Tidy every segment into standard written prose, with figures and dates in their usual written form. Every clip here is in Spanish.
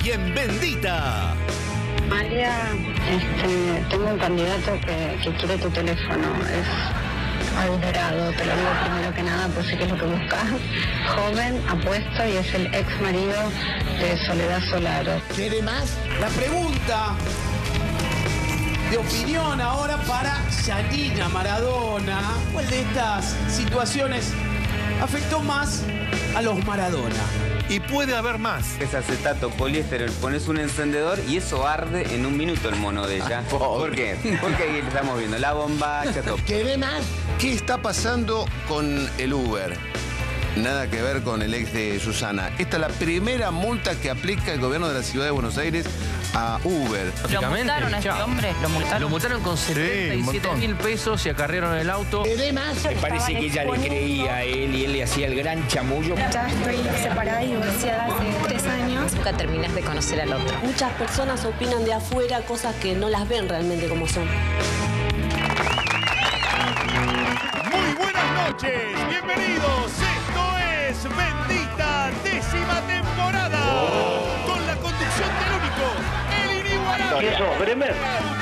Hoy en Bendita. María, tengo un candidato que quiere tu teléfono. Es adulterado, te lo digo primero que nada, pues sé que es lo que buscas. Joven, apuesto, y es el ex marido de Soledad Solaro. ¿Quiere más? La pregunta de opinión ahora para Yanina Maradona. ¿Cuál de estas situaciones afectó más a los Maradona? Y puede haber más. Es acetato, poliéster, pones un encendedor y eso arde en un minuto el mono de ella. ¿Por qué? Porque ahí estamos viendo la bombacha, todo. ¿Quiere más? ¿Qué está pasando con el Uber? Nada que ver con el ex de Susana. Esta es la primera multa que aplica el gobierno de la ciudad de Buenos Aires a Uber. ¿Lo multaron a este hombre? Lo multaron con 77.000 pesos y acarrearon el auto. ¿Quiere más? Me parece que ella le creía a él y él le hacía el gran chamullo. Ya estoy separada y divorciada hace 3 años. Nunca terminas de conocer al otro. Muchas personas opinan de afuera cosas que no las ven realmente como son. Muy buenas noches, bienvenidos. Esto es Bendita, 10ª temporada. Con la conducción del único, el inigualable. ¿Qué sos, Bremer?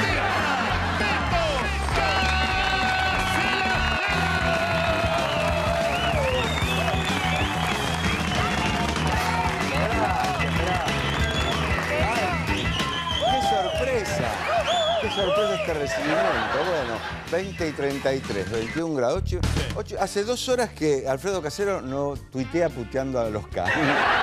¡Qué sorpresa este recibimiento! Bueno, 20 y 33, 21 grados. 8, hace 2 horas que Alfredo Casero no tuitea puteando a los K.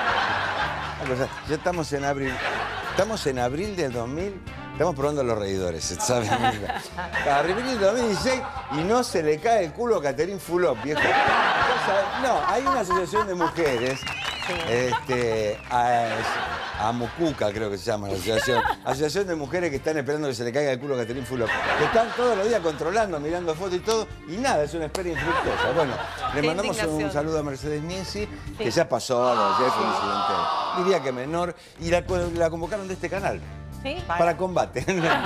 Ya estamos en abril. Estamos en abril del 2000. Estamos probando los reidores, ¿sabes? Abril del 2016 y no se le cae el culo a Catherine Fulop, viejo. No, hay una asociación de mujeres. A Mucuca creo que se llama la asociación de mujeres que están esperando que se le caiga el culo a Catherine Fulop, que están todos los días controlando, mirando fotos y todo, y nada, es una espera infructuosa. Bueno, le mandamos un saludo a Mercedes Nienzi, que ya pasó, ya fue un incidente, diría que menor, y la convocaron de este canal. ¿Sí? Para combate.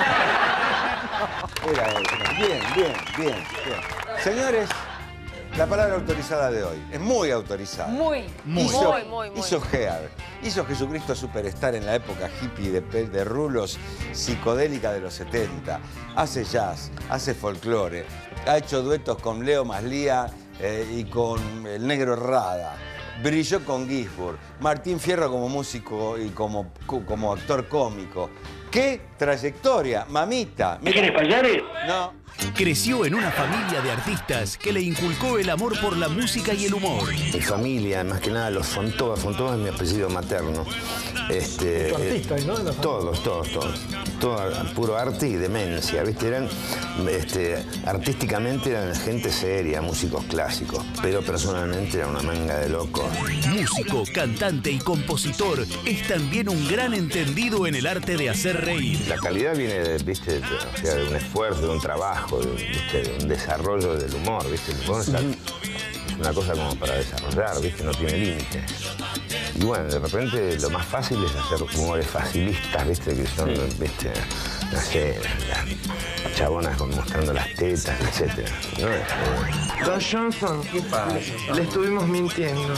Era eso. Bien. Señores, la palabra autorizada de hoy es muy autorizada. Muy. Hizo Heard. Hizo Jesucristo Superstar en la época hippie de rulos psicodélica de los 70. Hace jazz, hace folclore. Ha hecho duetos con Leo Maslía y con el Negro Rada. Brilló con Ginsburg. Martín Fierro como músico y como actor cómico. ¡Qué trayectoria, mamita! ¿Quieres payares? No. Creció en una familia de artistas que le inculcó el amor por la música y el humor. Mi familia, más que nada los Fontova. Fontova es mi apellido materno. Artista, ¿no? Todos. Todo puro arte y demencia, ¿viste? Eran, artísticamente eran gente seria, músicos clásicos, pero personalmente era una manga de locos. Músico, cantante y compositor, es también un gran entendido en el arte de hacer reír. La calidad viene de un esfuerzo, de un trabajo, de un desarrollo del humor, ¿viste? El humor es una cosa como para desarrollar, ¿viste? No tiene límites. Y bueno, de repente lo más fácil es hacer humores facilistas, ¿viste? Que son, ¿viste? No sé, las chabonas mostrando las tetas, etc. ¿No? Don Johnson, ¿qué pasa? Le estuvimos mintiendo.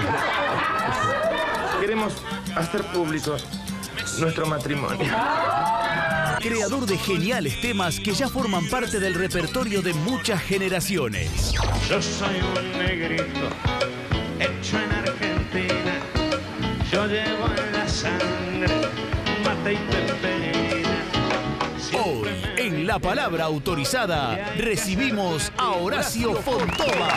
Queremos hacer público nuestro matrimonio. Creador de geniales temas que ya forman parte del repertorio de muchas generaciones. Yo soy un negrito hecho en Argentina. Yo llevo en la sangre mate y pepperina. Hoy, en La Palabra Autorizada, recibimos a Horacio Fontova.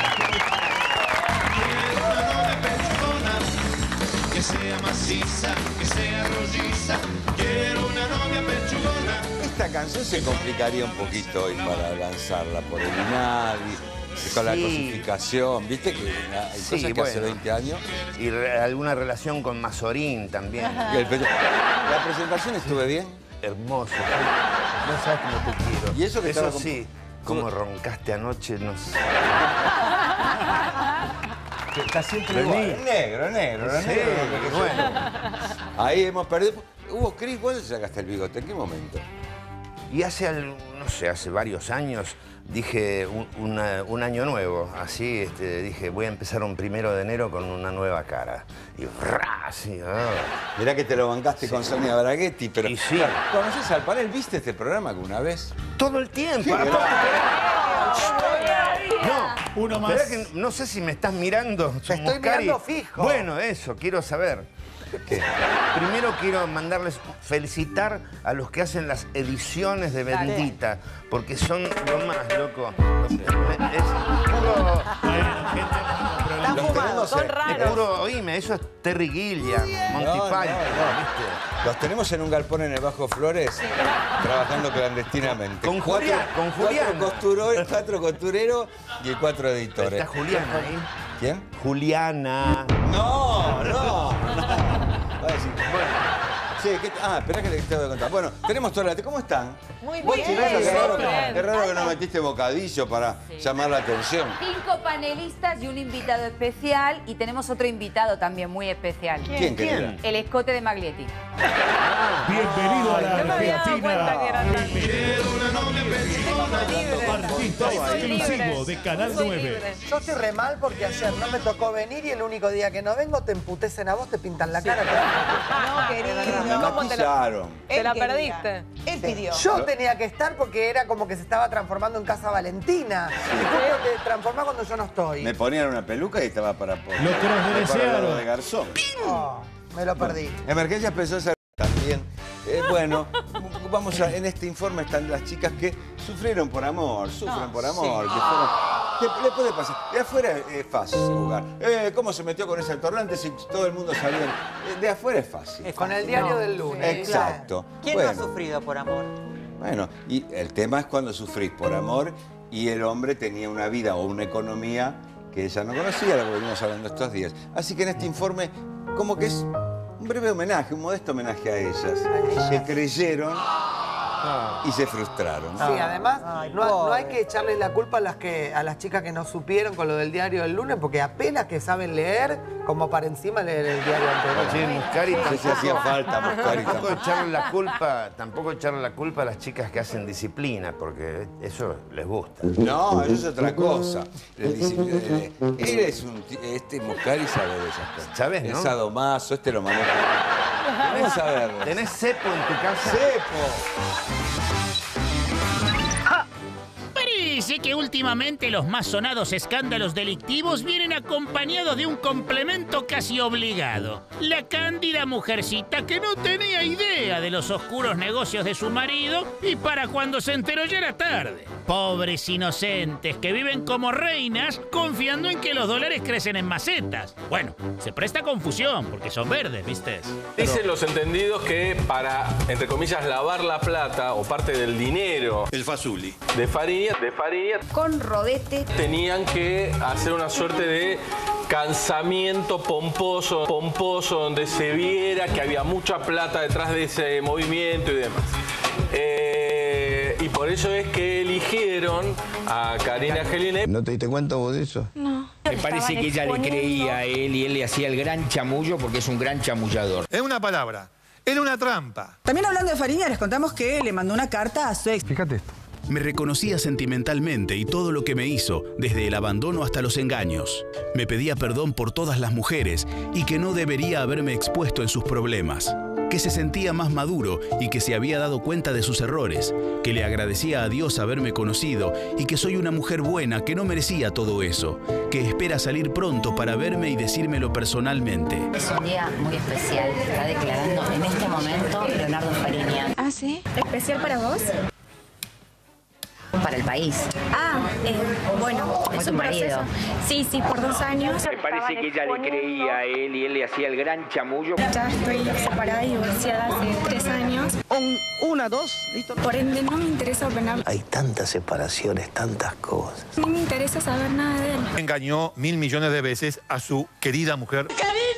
Que sea maciza, que sea rolliza. Quiero una novia pechugona. Esta canción se complicaría un poquito hoy para lanzarla por el INADI, con la cosificación, ¿viste? Que hay cosas que hace 20 años. Y alguna relación con Mazorín también. La presentación estuve bien. Hermoso. No sabes cómo te quiero. Y eso que eso estaba sí, como roncaste anoche, no sé. Está siempre igual. Negro. Bueno. Ahí hemos perdido. Hugo Cris, ¿cuándo se sacaste el bigote? ¿En qué momento? Y hace, no no sé, hace varios años, dije un año nuevo, así, dije, voy a empezar un 1 de enero con una nueva cara. Y así, Mirá que te lo bancaste con Sonia Braghetti, pero... Y sí. ¿Conoces al panel? ¿Viste este programa alguna vez? Todo el tiempo. No, uno más. Que no sé si me estás mirando. Te estoy mirando fijo. Bueno, eso, quiero saber. ¿Qué? Primero quiero felicitar a los que hacen las ediciones de Bendita, porque son lo más, loco. Es puro... Están fumados, son raros. Es puro, oíme, eso es Terry Gilliam, Monty Python, ¿viste? Los tenemos en un galpón en el Bajo Flores, trabajando clandestinamente. Con Julián. Cuatro costureros y 4 editores. Está Juliana ahí. ¿Quién? Juliana. No. Bueno. Sí, esperá que te tengo que contar. Bueno, tenemos toda la... ¿Cómo están? Muy ¿Vos, bien. Chileno, qué raro que no metiste bocadillo para llamar la atención. 5 panelistas y un invitado especial. Y tenemos otro invitado también muy especial. ¿Quién? El escote de Maglietti. Bienvenido a la Argentina. Artista exclusivo de Canal 9. Yo estoy re mal porque ayer no me tocó venir y el único día que no vengo te emputecen a vos, te pintan la cara. No, querido. ¿Cómo te la... Te la perdiste. Él pidió. Yo tenía que estar porque era como que se estaba transformando en Casa Valentina. Y justo te transformás cuando yo no estoy. Me ponían una peluca y estaba para... Lo crossdressearon. de garzón. Me lo perdí. Emergencias Pensadas también. Bueno, en este informe están las chicas que sufren por amor. Que le puede pasar. De afuera es fácil jugar. ¿Cómo se metió con ese atorrante si todo el mundo sabía? De afuera es fácil. Con el diario del lunes. Exacto. ¿Quién no ha sufrido por amor? Bueno, y el tema es cuando sufrís por amor y el hombre tenía una vida o una economía que ella no conocía, lo que venimos hablando estos días. Así que en este informe, como que es un breve homenaje, un modesto homenaje a ellas, que creyeron y se frustraron. Sí, además, no hay que echarle la culpa a las chicas que no supieron con lo del diario del lunes, porque apenas que saben leer, como para encima leer el diario anterior. Sí, Muscari, no sé si hacía falta, Muscari. Tampoco echarle la culpa a las chicas que hacen disciplina, porque eso les gusta. No, eso es otra cosa. Él es este Muscari sabe de esas cosas. ¿Sabes, no? Es sadomaso, lo maneja. Vamos a ver. ¿Tenés cepo en tu casa? ¡Cepo! Parece que últimamente los más sonados escándalos delictivos vienen acompañados de un complemento casi obligado. La cándida mujercita que no tenía idea de los oscuros negocios de su marido y para cuando se enteró ya era tarde. Pobres inocentes que viven como reinas confiando en que los dólares crecen en macetas. Bueno, se presta confusión porque son verdes, ¿viste? Dicen los entendidos que para, entre comillas, lavar la plata o parte del dinero... El fazuli. De Fariña, con rodete. Tenían que hacer una suerte de cansamiento pomposo, donde se viera que había mucha plata detrás de ese movimiento y demás. Y por eso es que eligieron a Karina Gelinek. ¿No te diste cuenta vos de eso? No. Me parece que ella le creía a él y él le hacía el gran chamullo porque es un gran chamullador. En una palabra, era una trampa. También hablando de Fariña, les contamos que le mandó una carta a su ex. Fíjate esto. Me reconocía sentimentalmente y todo lo que me hizo, desde el abandono hasta los engaños. Me pedía perdón por todas las mujeres y que no debería haberme expuesto en sus problemas. Que se sentía más maduro y que se había dado cuenta de sus errores. Que le agradecía a Dios haberme conocido y que soy una mujer buena que no merecía todo eso. Que espera salir pronto para verme y decírmelo personalmente. Es un día muy especial. Está declarando en este momento Leonardo Fariña. ¿Ah, sí? ¿Especial para vos? Para el país. Bueno, es un marido. Sí, por 2 años. Me parece que ella le creía a él y él le hacía el gran chamullo. Ya estoy separada y divorciada hace 3 años. 1, 2, listo. Por ende, no me interesa opinar. Hay tantas separaciones, tantas cosas. No me interesa saber nada de él. Engañó 1.000 millones de veces a su querida mujer.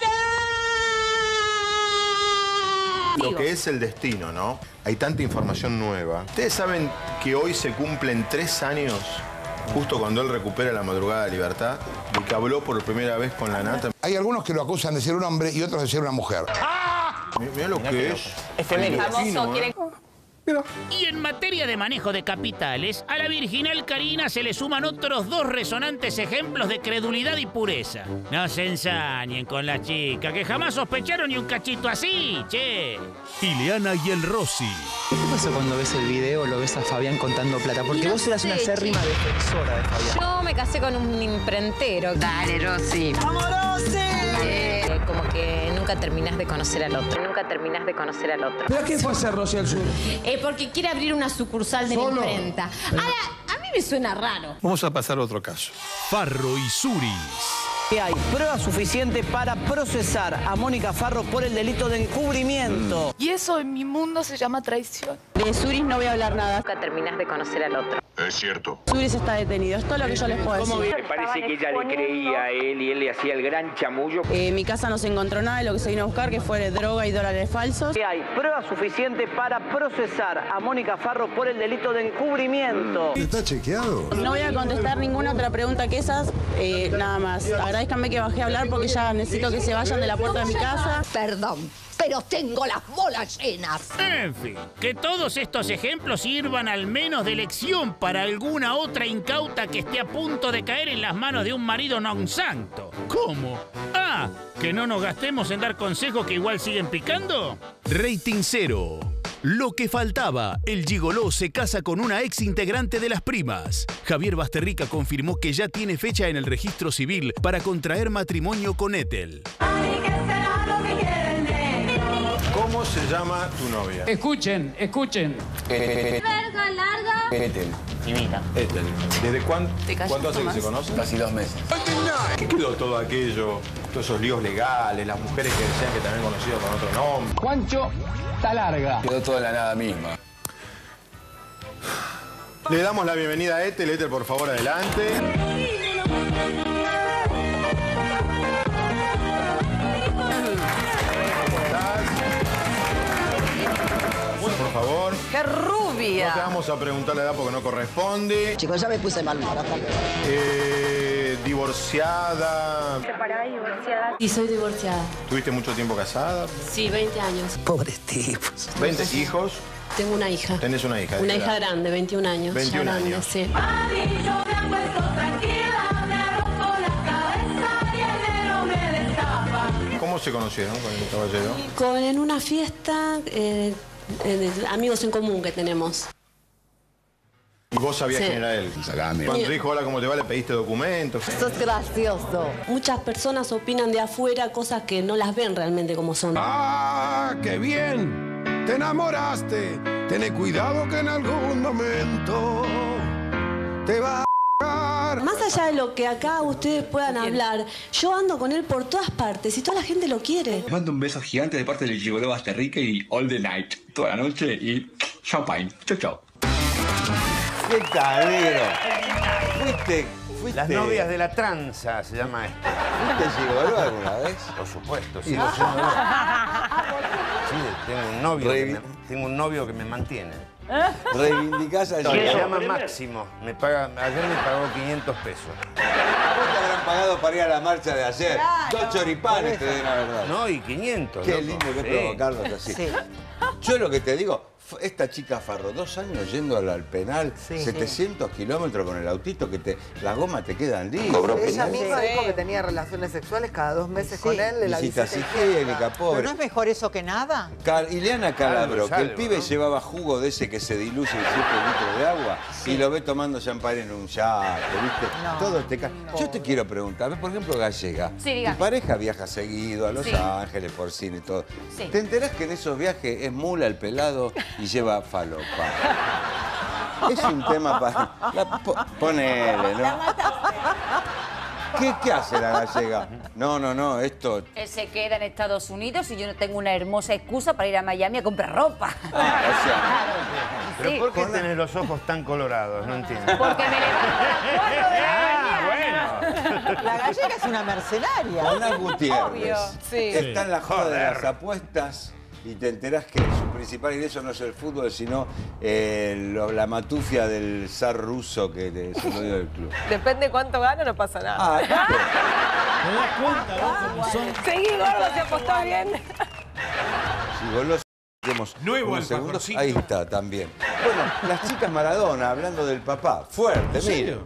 Lo que es el destino, ¿no? Hay tanta información nueva. Ustedes saben que hoy se cumplen 3 años, justo cuando él recupera la madrugada de libertad, y que habló por primera vez con la nata. Hay algunos que lo acusan de ser un hombre y otros de ser una mujer. Mirá lo que es. Famoso, Y en materia de manejo de capitales, a la virginal Karina se le suman otros 2 resonantes ejemplos de credulidad y pureza. No se ensañen con la chica, que jamás sospecharon ni un cachito así, che. Ileana y el Rossi. ¿Qué pasó cuando ves el video o lo ves a Fabián contando plata? Porque vos eras una acérrima defensora de Fabián. Yo me casé con un imprentero. Dale, Rossi. ¡Vamos, Rossi! Como que nunca terminás de conocer al otro. Nunca terminás de conocer al otro. ¿Pero qué fue hacer Rossi al sur? Porque quiere abrir una sucursal de la imprenta. Ahora, a mí me suena raro. Vamos a pasar a otro caso. Farro y Suris. Que hay pruebas suficientes para procesar a Mónica Farro por el delito de encubrimiento. Y eso en mi mundo se llama traición. De Suris no voy a hablar nada. Nunca terminás de conocer al otro. Es cierto. Suris está detenido. Esto es lo que yo les puedo decir. Me parece que ella le creía a él y él le hacía el gran chamullo. En mi casa no se encontró nada de lo que se vino a buscar, que fue droga y dólares falsos. Que hay pruebas suficientes para procesar a Mónica Farro por el delito de encubrimiento. ¿Está chequeado? No voy a contestar ninguna otra pregunta que esas. Nada más. Agradezcanme que bajé a hablar porque ya necesito que se vayan de la puerta de mi casa. Perdón, pero tengo las bolas llenas. En fin, que todos estos ejemplos sirvan al menos de lección para alguna otra incauta que esté a punto de caer en las manos de un marido non santo. ¿Cómo? Ah, ¿que no nos gastemos en dar consejos que igual siguen picando? Rating 0. Lo que faltaba, el gigoló se casa con una ex integrante de Las Primas. Javier Basterrica confirmó que ya tiene fecha en el registro civil para contraer matrimonio con Ethel. ¿Cómo se llama tu novia? Escuchen. Larga, larga. Ethel. Ethel. ¿Desde cuánto hace que se conocen? Casi 2 meses. ¿Qué quedó todo aquello? Todos esos líos legales, las mujeres que decían que también conocido con otro nombre. Juancho, está larga. Quedó toda la nada misma. Le damos la bienvenida a Ethel. Ethel, por favor, adelante. Por favor. ¡Qué rubia! No te vamos a preguntar la edad porque no corresponde. Chicos, ya me puse mal. Divorciada. Separada y divorciada. Y soy divorciada. ¿Tuviste mucho tiempo casada? Sí, 20 años. Pobres tipos. 20 hijos. Tengo una hija. Tenés una hija. Una hija grande, 21 años. 21 ya grande, años. Sí. ¿Cómo se conocieron con el caballero? En una fiesta, amigos en común que tenemos. ¿Y vos sabías Sí. quién era él? Cuando te dijo hola, ¿cómo te va? ¿Le pediste documentos? Sos gracioso. Muchas personas opinan de afuera cosas que no las ven realmente como son. ¡Ah, qué bien! ¡Te enamoraste! Ten cuidado que en algún momento te va a... Más allá de lo que acá ustedes puedan hablar, yo ando con él por todas partes y toda la gente lo quiere. Les mando un beso gigante de parte del gigoló Basterrica y all the night, toda la noche y champagne. Chau, chau. ¡Qué cadero! Fuiste... Las novias de la tranza se llama esto. ¿Fuiste gigoló alguna vez? Por supuesto, sí, lo sé. Sí, tengo un novio que me mantiene. Reivindicás al Se llama Máximo. Ayer me pagó 500 pesos. ¿Cuánto te habrán pagado para ir a la marcha de ayer? Claro. 2 choripanes te den, la verdad. No, y 500. Qué loco. lindo que es Sí. provocarlos así. Sí. Yo lo que te digo, esta chica Farro, 2 años yendo al penal, Sí. 700 kilómetros con el autito, que las gomas te quedan lisas. Ella misma dijo que tenía relaciones sexuales cada 2 meses con él. De la Visitas visita higiénicas, pobre. ¿Pero no es mejor eso que nada? Ileana Calabro, Algo, que el pibe ¿no? llevaba jugo de ese que se diluye en 7 litros de agua y lo ve tomando champán en un yate, ¿viste? No. Todo te cae. Yo te quiero preguntar, por ejemplo, Gallega. Sí, dígame. Tu pareja viaja seguido a Los Sí. Ángeles por cine y todo. Sí. ¿Te enterás que en esos viajes es mula el pelado y lleva falopa? Es un tema para... Ponele, ¿no? ¿Qué hace la Gallega? No, esto... Él se queda en Estados Unidos y yo no tengo una hermosa excusa para ir a Miami a comprar ropa. O sea, ¿Pero Sí. por qué tenés los ojos tan colorados? No entiendo. Porque me levanto a las 4 de la mañana. La gallega es una mercenaria. Ana Gutiérrez Obvio. Sí. está en la joda de las apuestas y te enterás que su principal ingreso no es el fútbol, sino la matufia del zar ruso que se lo dio del club. Depende cuánto gana, no pasa nada. Ah, ¿Te das cuenta, vos, cómo son? Seguí gordo, se apostó bien. Gigoló Nuevo unos segundos. Ahí está también. Bueno, las chicas Maradona, hablando del papá. Fuerte, mire.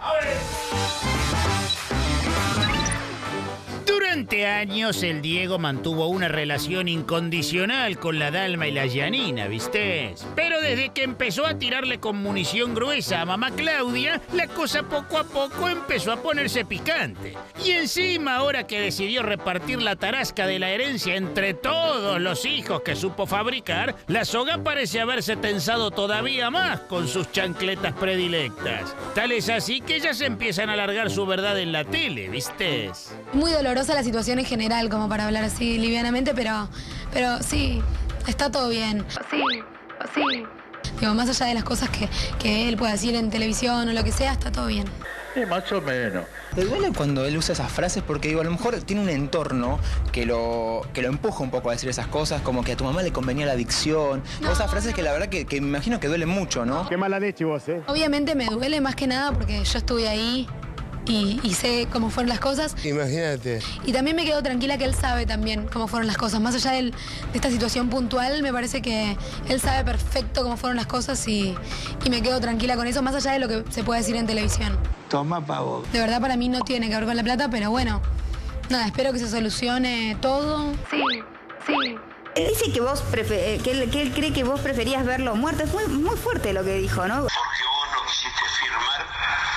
Durante años el Diego mantuvo una relación incondicional con la Dalma y la Giannina, ¿viste? Pero desde que empezó a tirarle con munición gruesa a mamá Claudia, la cosa poco a poco empezó a ponerse picante. Y encima, ahora que decidió repartir la tarasca de la herencia entre todos los hijos que supo fabricar, la soga parece haberse tensado todavía más con sus chancletas predilectas. Tal es así que ya se empiezan a alargar su verdad en la tele, ¿viste? Muy dolorosa la situación en general, como para hablar así livianamente, pero sí, está todo bien. Sí. Digo, más allá de las cosas que él puede decir en televisión o lo que sea, está todo bien. Más o menos. ¿Te duele cuando él usa esas frases? Porque digo, a lo mejor tiene un entorno que lo empuja un poco a decir esas cosas, como que a tu mamá le convenía la adicción. No. O esas frases que la verdad que me imagino que duelen mucho, ¿no? Qué mala leche vos, ¿eh? Obviamente me duele más que nada porque yo estuve ahí y sé cómo fueron las cosas. Imagínate. Y también me quedo tranquila que él sabe también cómo fueron las cosas. Más allá de esta situación puntual, me parece que él sabe perfecto cómo fueron las cosas y me quedo tranquila con eso, más allá de lo que se puede decir en televisión. Toma, pavo. De verdad, para mí no tiene que ver con la plata, pero bueno, nada, espero que se solucione todo. Sí. Él dice que vos que él cree que vos preferías verlo muerto. Es muy fuerte lo que dijo, ¿no? Porque vos no quisiste firmar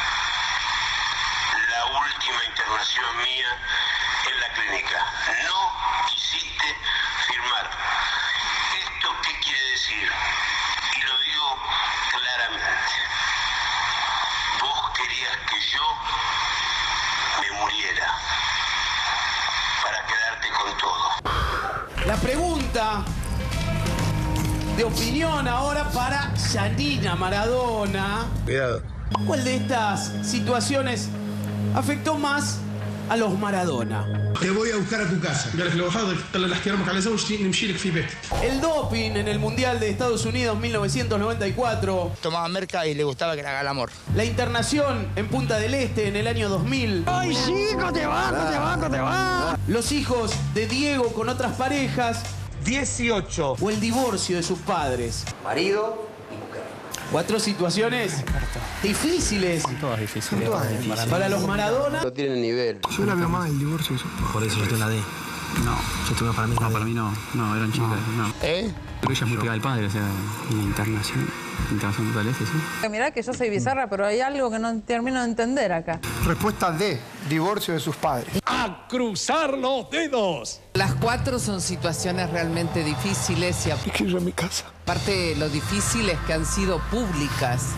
la última internación mía en la clínica. No quisiste firmar. ¿Esto qué quiere decir? Y lo digo claramente. Vos querías que yo me muriera para quedarte con todo. La pregunta de opinión ahora para Giannina Maradona. Cuidado. ¿Cuál de estas situaciones afectó más a los Maradona? Te voy a buscar a tu casa. El doping en el Mundial de Estados Unidos 1994. Tomaba merca y le gustaba que le haga el amor. La internación en Punta del Este en el año 2000. ¡Ay, chico, te va! Los hijos de Diego con otras parejas. 18. O el divorcio de sus padres. Marido y mujer. 4 situaciones difíciles. Son todas difíciles. Para los Maradona. No tienen nivel. Yo la veo más el divorcio. Por eso yo tengo la D. No, yo tuve para mí. No, para mí no. No, eran chicas. No. ¿Eh? Pero ella es muy pegada al padre, o sea, en la internación total sí. Mirá que yo soy bizarra, pero hay algo que no termino de entender acá. Respuesta D, divorcio de sus padres. ¡A cruzar los dedos! Las 4 son situaciones realmente difíciles y Es que yo en mi casa. aparte lo difícil es que han sido públicas.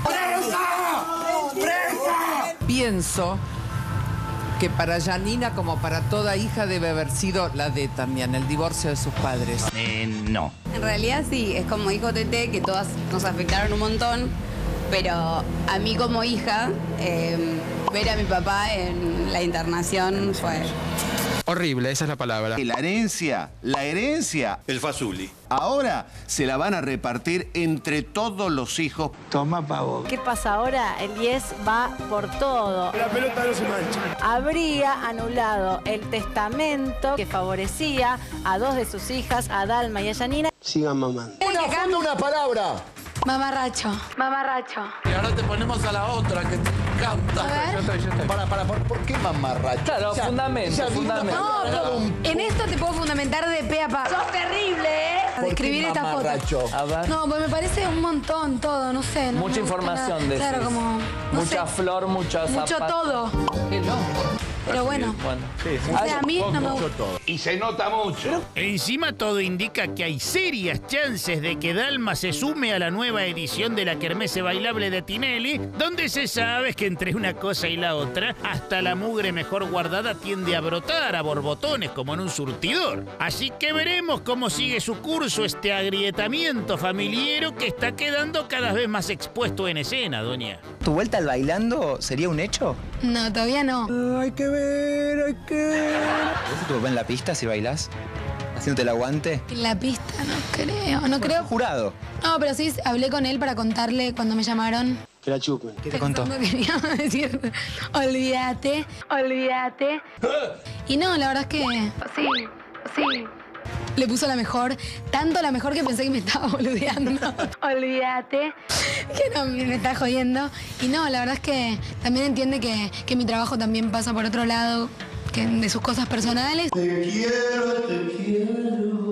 Pienso que para Giannina, como para toda hija, debe haber sido la D también, el divorcio de sus padres. No. En realidad sí, es como dijo Tete, que todas nos afectaron un montón, pero a mí como hija, ver a mi papá en la internación fue... Horrible, esa es la palabra. La herencia, El Fazuli. ahora se la van a repartir entre todos los hijos. Toma, pavo. ¿Qué pasa ahora? El 10 va por todo. La pelota no se mancha. Habría anulado el testamento que favorecía a 2 de sus hijas, a Dalma y a Giannina. Sigan mamando. Una palabra. Mamarracho. Y ahora te ponemos a la otra que te encanta. A ver. Yo estoy. ¿Por qué mamarracho? Claro, fundamento. No, en esto te puedo fundamentar de pe a pa. ¡Sos terrible, ¿Por qué describir esta foto. mamarracho? A ver. No, pues me parece un montón todo, no sé. No Mucha me gusta información nada. de Claro, como... no mucha sé. flor, mucho Mucho zapato. todo. Pero bueno. O sea, a mí no me gusta. Y se nota mucho. Encima todo indica que hay serias chances de que Dalma se sume a la nueva edición de la Kermesse Bailable de Tinelli, donde se sabe que entre una cosa y la otra, hasta la mugre mejor guardada tiende a brotar a borbotones como en un surtidor. Así que veremos cómo sigue su curso este agrietamiento familiero que está quedando cada vez más expuesto en escena, doña. ¿Tu vuelta al bailando sería un hecho? No, todavía no. Hay que ver. ¿Ves a tu papá en la pista si bailás? ¿Haciéndote el aguante? En la pista, no creo. Jurado. No, pero sí, hablé con él para contarle cuando me llamaron. Que la chupen. ¿Qué te contó? No quería decir, olvídate. Y no, la verdad es que sí. le puso la mejor, tanto la mejor que pensé que me estaba boludeando. Olvídate. Que no, me está jodiendo. Y no, la verdad es que también entiende que mi trabajo también pasa por otro lado, que de sus cosas personales. Te quiero.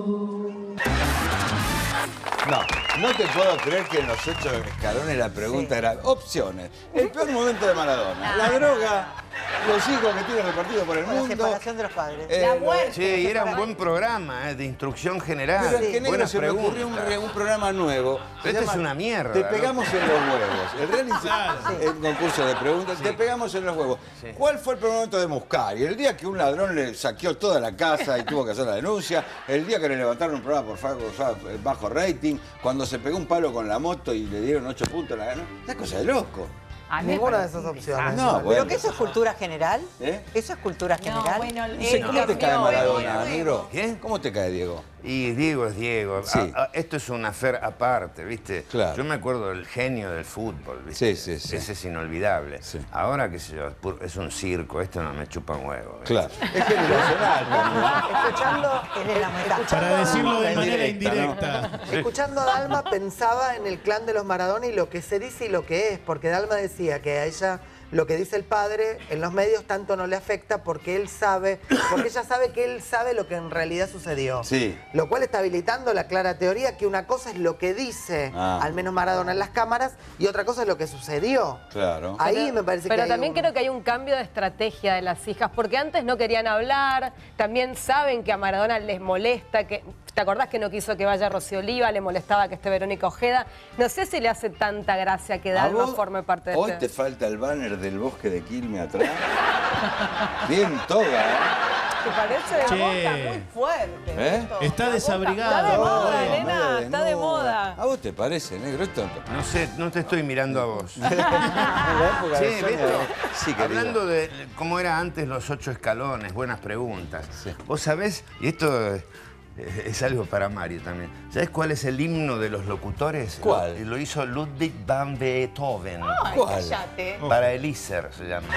No te puedo creer que en los 8 escalones la pregunta era opciones. El peor momento de Maradona. La droga, los hijos que tiene repartidos por el mundo. La separación de los padres. La muerte. Sí, y era un buen programa, de instrucción general. Pero es que negro Buenas se me ocurrió preguntas. un programa nuevo. Pero esto es una mierda. Te pegamos en los huevos. El reality, el concurso de preguntas, te pegamos en los huevos. ¿Cuál fue el peor momento de Muscari? El día que un ladrón le saqueó toda la casa y tuvo que hacer la denuncia. El día que le levantaron un programa por bajo rating. Cuando se pegó un palo con la moto y le dieron 8 puntos, la ganó. Una cosa de loco. Ninguna de esas opciones. No, ¿Pero que eso es cultura general? ¿Eh? ¿Eso es cultura general? Bueno, ¿Cómo te cae Maradona, negro? ¿Cómo te cae Diego? Y Diego es Diego. Sí. Esto es una affair aparte, ¿viste? Claro. Yo me acuerdo del genio del fútbol, ¿viste? Sí. Ese es inolvidable. Sí. Ahora, qué sé yo, es un circo, esto no me chupa un huevo. ¿viste? Claro. Es generacional también. Escuchando, Para decirlo de manera indirecta. Escuchando a Dalma pensaba en el clan de los Maradona y lo que se dice y lo que es, porque Dalma decía que a ella lo que dice el padre en los medios tanto no le afecta porque ella sabe que él sabe lo que en realidad sucedió. Sí. Lo cual está habilitando la clara teoría que una cosa es lo que dice, al menos Maradona en las cámaras, y otra cosa es lo que sucedió. Claro. Ahí me parece que Pero hay también creo que hay un cambio de estrategia de las hijas, porque antes no querían hablar, también saben que a Maradona les molesta, que ¿te acordás que no quiso que vaya Rocío Oliva? Le molestaba que esté Verónica Ojeda. No sé si le hace tanta gracia que Dalma forme parte de Hoy te falta el banner del bosque de Quilmes atrás. Bien toga, ¿eh? ¿Te parece? Che. Boca muy fuerte. ¿Eh? Está desabrigado. Está de moda, media nena, está de moda. ¿A vos te parece, negro? Esto No sé, no te estoy mirando a vos. en la época de Sí, Sonia, Beto, sí, querido. hablando de cómo era antes los 8 escalones, buenas preguntas. Vos sabés, y esto es algo para Mario también, ¿sabés cuál es el himno de los locutores? ¿Cuál? Lo hizo Ludwig van Beethoven. Ay, ¿Cuál? cállate. Para Elíser se llama.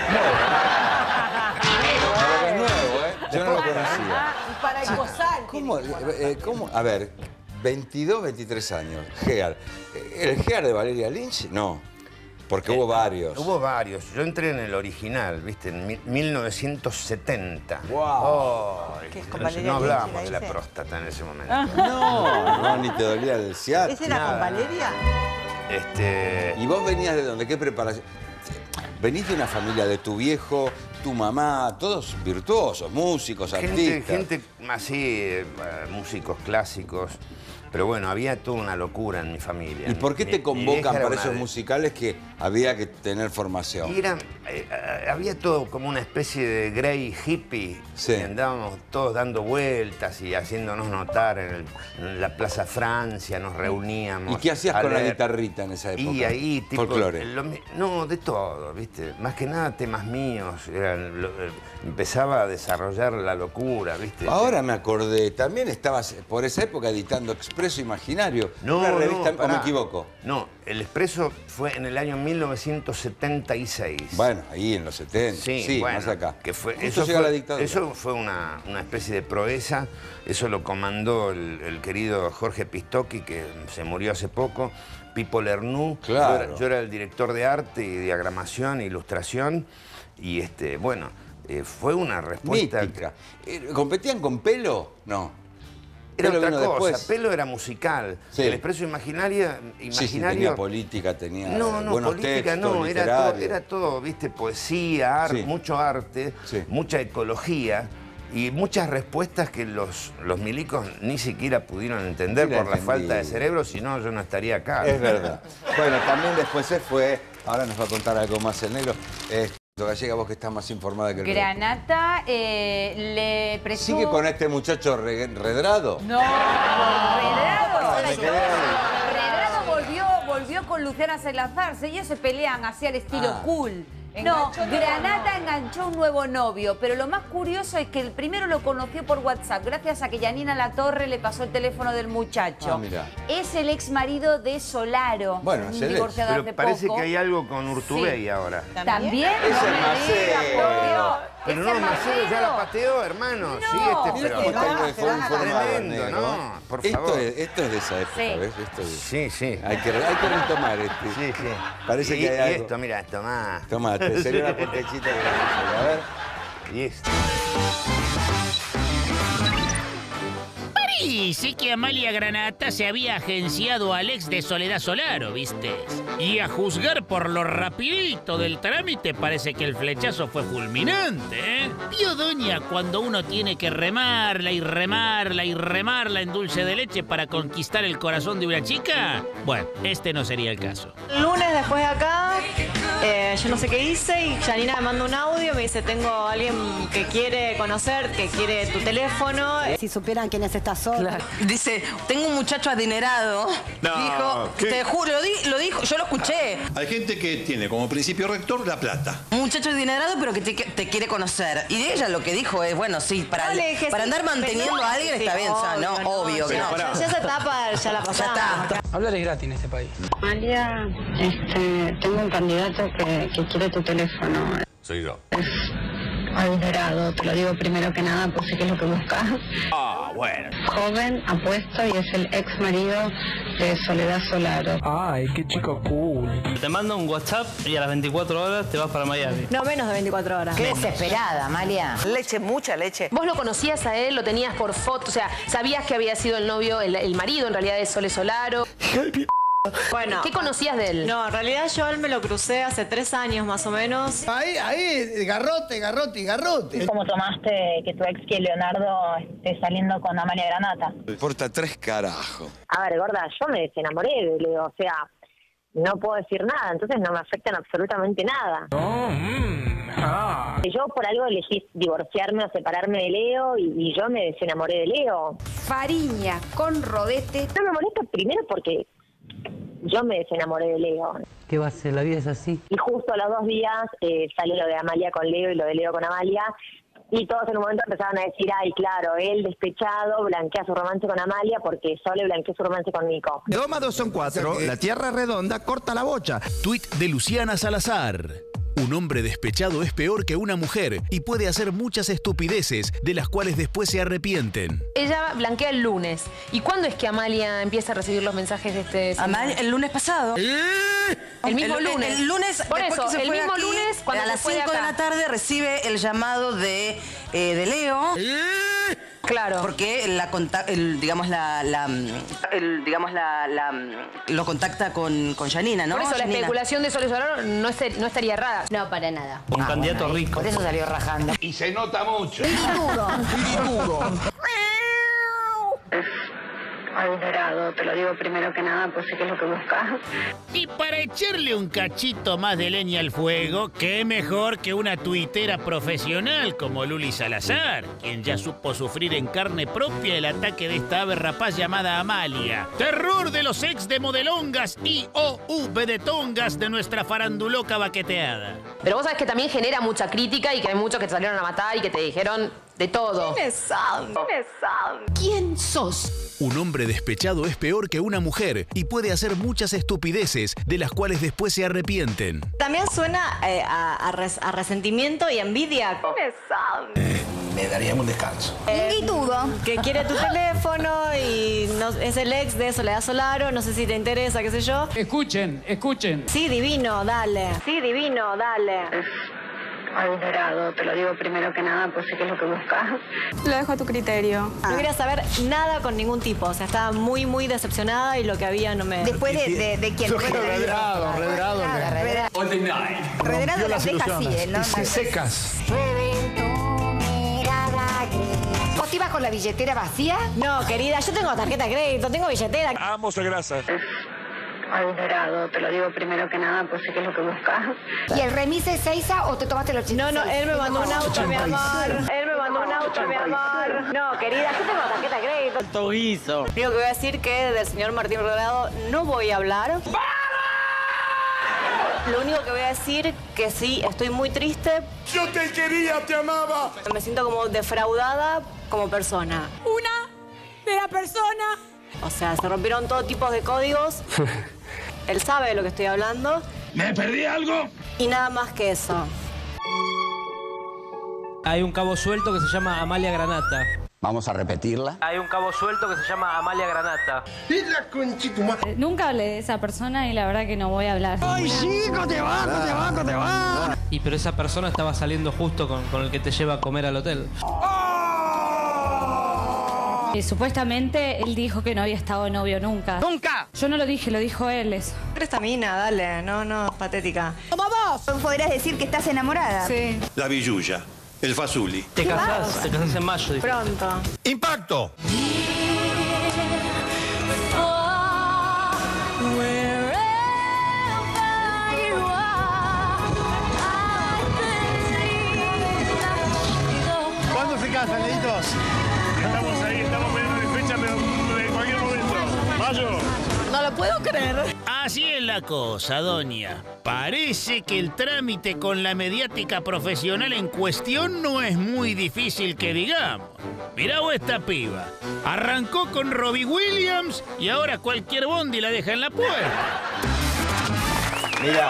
Es nuevo, ¿eh? Yo no lo conocía. Y para el Cosal. ¿Cómo? A ver, 22, 23 años. Gear. ¿El Gear de Valeria Lynch? No. Porque hubo varios. Hubo varios. Yo entré en el original, ¿viste? En 1970. ¡Wow! ¿Qué es con No Valeria hablábamos Lynch, de la la dice? próstata en ese momento. No, ni te dolía el ciático. ¿Ese era con Valeria? ¿Y vos venías de dónde? ¿Qué preparación? Venís de una familia de tu viejo, tu mamá, todos virtuosos, músicos, artistas. Gente así, músicos clásicos. Pero bueno, había toda una locura en mi familia. ¿Y por qué te convocan para esos musicales que había que tener formación? Y había todo como una especie de grey hippie. Sí. Y andábamos todos dando vueltas y haciéndonos notar en la Plaza Francia, nos reuníamos. ¿Y qué hacías a con la leer. guitarrita en esa época? Y ahí, tipo, folclore. No, de todo, ¿viste? Más que nada temas míos. Empezaba a desarrollar la locura, ¿viste? Ahora me acordé, también estabas por esa época editando Expreso Imaginario, No, una revista, no, ¿o me pará. equivoco? No, el Expreso fue en el año 1976. Bueno, ahí en los 70, sí, bueno, más acá. Que fue, Justo llega la dictadura. Eso fue una especie de proeza, eso lo comandó el querido Jorge Pistocchi, que se murió hace poco, Pipo Lernoux. Claro. Yo era el director de arte y diagramación e ilustración, y bueno, fue una respuesta... Mítica. ¿Competían con Pelo? No. Era Pelo otra vino cosa, después. Pelo era musical. Sí. El Expreso Imaginario... Sí, tenía política, tenía No, buenos política textos, no, literarios. era todo, viste, poesía, Sí. mucho arte, mucha ecología y muchas respuestas que los milicos ni siquiera pudieron entender Sí, la por la entendí. falta de cerebro, si no yo no estaría acá. Es verdad. Bueno, también después se fue, ahora nos va a contar algo más el negro. Gallega, vos que estás más informada que el resto. Granata le prestó... ¿Sigue con este muchacho Redrado? No, Redrado. Me quedé ahí. Redrado volvió con Luciana Salazar. Ellos se pelean así al estilo cool. No, Granata enganchó un nuevo novio, pero lo más curioso es que el primero lo conoció por WhatsApp, gracias a que Yanina Latorre le pasó el teléfono del muchacho. Ah, mira. Es el ex marido de Solaro, Bueno, un es el ex. divorciado Pero hace parece poco. que hay algo con Urtubey ahora. ¿También? Es el Marcelo. Pero no, Marcelo ya la pateó, hermano. Sí, Mira cómo está el fue informado, tremendo, negro. ¿no? Por favor. Esto es de esa época, Sí. ¿ves? Esto es... Sí, sí. Hay que retomar este. Sí, sí. Parece y, que hay y algo. esto, mira, tomá. Tomate, sería una porquechita que vamos a ver. Y esto. Parece que Amalia Granata se había agenciado al ex de Soledad Solaro, ¿viste? Y a juzgar por lo rapidito del trámite, parece que el flechazo fue fulminante, ¿eh? ¿Vio, doña, cuando uno tiene que remarla y remarla y remarla en dulce de leche para conquistar el corazón de una chica? Bueno, este no sería el caso. El lunes después de acá, yo no sé qué hice y Janina me manda un audio, me dice, tengo a alguien que quiere conocer, que quiere tu teléfono. Si supieran quién es esta zona. Claro. Dice, tengo un muchacho adinerado. No, dijo, ¿qué? te juro, lo dijo, yo lo escuché. Hay gente que tiene como principio rector la plata. Un muchacho adinerado, pero que te quiere conocer. Y ella lo que dijo es, bueno, sí, para andar manteniendo a alguien está bien, o sea, no, obvio que no. Ya esa etapa ya la pasamos. Hablar es gratis en este país. Amalia, tengo un candidato que quiere tu teléfono. Soy yo. Adinerado, te lo digo primero que nada, pues sé que es lo que buscas. Ah, bueno. Joven, apuesto y es el ex marido de Soledad Solaro. Ay, qué chico cool. Te mando un WhatsApp y a las 24 horas te vas para Miami. No, menos de 24 horas. Qué desesperada, Amalia. Leche, mucha leche. ¿Vos lo conocías a él? ¿Lo tenías por foto? O sea, ¿sabías que había sido el novio, el marido en realidad de Sole Solaro? Bueno, ¿qué conocías de él? No, en realidad yo a él me lo crucé hace 3 años más o menos. Ahí, garrote. ¿Cómo tomaste que tu ex, que Leonardo, esté saliendo con Amalia Granata? Me importa 3 carajos. A ver, gorda, yo me desenamoré de Leo, o sea, no puedo decir nada, entonces no me afectan absolutamente nada. Yo por algo elegí divorciarme o separarme de Leo y yo me desenamoré de Leo. Fariña con rodete. No me molesta primero porque yo me desenamoré de Leo. ¿Qué va a ser? La vida es así. Y justo a los 2 días salió lo de Amalia con Leo y lo de Leo con Amalia. Y todos en un momento empezaron a decir, ay, claro, él despechado blanquea su romance con Amalia porque Sole blanqueó su romance con Nico. 2 más 2 son 4, la tierra redonda corta la bocha. Tuit de Luciana Salazar. Un hombre despechado es peor que una mujer y puede hacer muchas estupideces de las cuales después se arrepienten. Ella blanquea el lunes. ¿Y cuándo es que Amalia empieza a recibir los mensajes de este señor? Amalia, el lunes pasado. El mismo lunes. El lunes, por después eso, que se el fue mismo aquí, lunes, cuando a las se fue 5 de la tarde recibe el llamado de Leo. Claro. Porque lo contacta con Janina, ¿no? Por eso la especulación de Sole Solaro no estaría errada. No, para nada. Un candidato rico. Por eso salió rajando. Y se nota mucho. Adinerado, te lo digo primero que nada, pues sé que es lo que buscas. Y para echarle un cachito más de leña al fuego, qué mejor que una tuitera profesional como Luli Salazar, quien ya supo sufrir en carne propia el ataque de esta ave rapaz llamada Amalia. Terror de los ex de modelongas y de tongas de nuestra faranduloca baqueteada. Pero vos sabés que también genera mucha crítica y que hay muchos que te salieron a matar y que te dijeron de todo. ¿Quiénes son? ¿Quién sos? Un hombre despechado es peor que una mujer y puede hacer muchas estupideces de las cuales después se arrepienten. También suena a resentimiento y envidia. ¿Quiénes son? Me daríamos un descanso. Y dudo. Que quiere tu teléfono y es el ex de Soledad Solaro, no sé si te interesa, qué sé yo. Escuchen. Sí, divino, dale. Adinerado, te lo digo primero que nada, pues sé que es lo que buscas. Lo dejo a tu criterio. No quería saber nada con ningún tipo, o sea, estaba muy, muy decepcionada y lo que había no me... Después de quién. Redrado. All the night. Redrado las deja así, ¿no? Secas. ¿Vos te ibas con la billetera vacía? No, querida, yo tengo tarjeta de crédito, tengo billetera. Vamos a grasa. Adinerado, te lo digo primero que nada, pues sé que es lo que buscas. ¿Y el remis es Seiza o te tomaste los 86? No, él me mandó un auto, mi amor. No, querida, yo tengo tarjeta de crédito. Todo guiso. Lo único que voy a decir que del señor Martín Redrado no voy a hablar. Lo único que voy a decir que sí, estoy muy triste. Yo te quería, te amaba. Me siento como defraudada como persona. Una de la persona. O sea, se rompieron todo tipo de códigos. Él sabe de lo que estoy hablando. ¿Me perdí algo? Y nada más que eso. Hay un cabo suelto que se llama Amalia Granata. Vamos a repetirla. Hay un cabo suelto que se llama Amalia Granata. Nunca hablé de esa persona y la verdad que no voy a hablar. ¡Ay, chico, te va! Y pero esa persona estaba saliendo justo con el que te lleva a comer al hotel. Supuestamente él dijo que no había estado de novio nunca. ¡Nunca! Yo no lo dije, lo dijo él eso. Esta mina, dale, no, patética. ¡Vamos! Podrías decir que estás enamorada. Sí. La billulla, el fazuli. Te casás en mayo. Pronto. ¡Impacto! ¿Cuándo se casan, Leitos? Estamos ahí, estamos poniendo fecha, pero en cualquier momento. Mayo. No lo puedo creer. Así es la cosa, doña. Parece que el trámite con la mediática profesional en cuestión no es muy difícil que digamos. Mirá vos esta piba. Arrancó con Robbie Williams y ahora cualquier bondi la deja en la puerta. Mirá.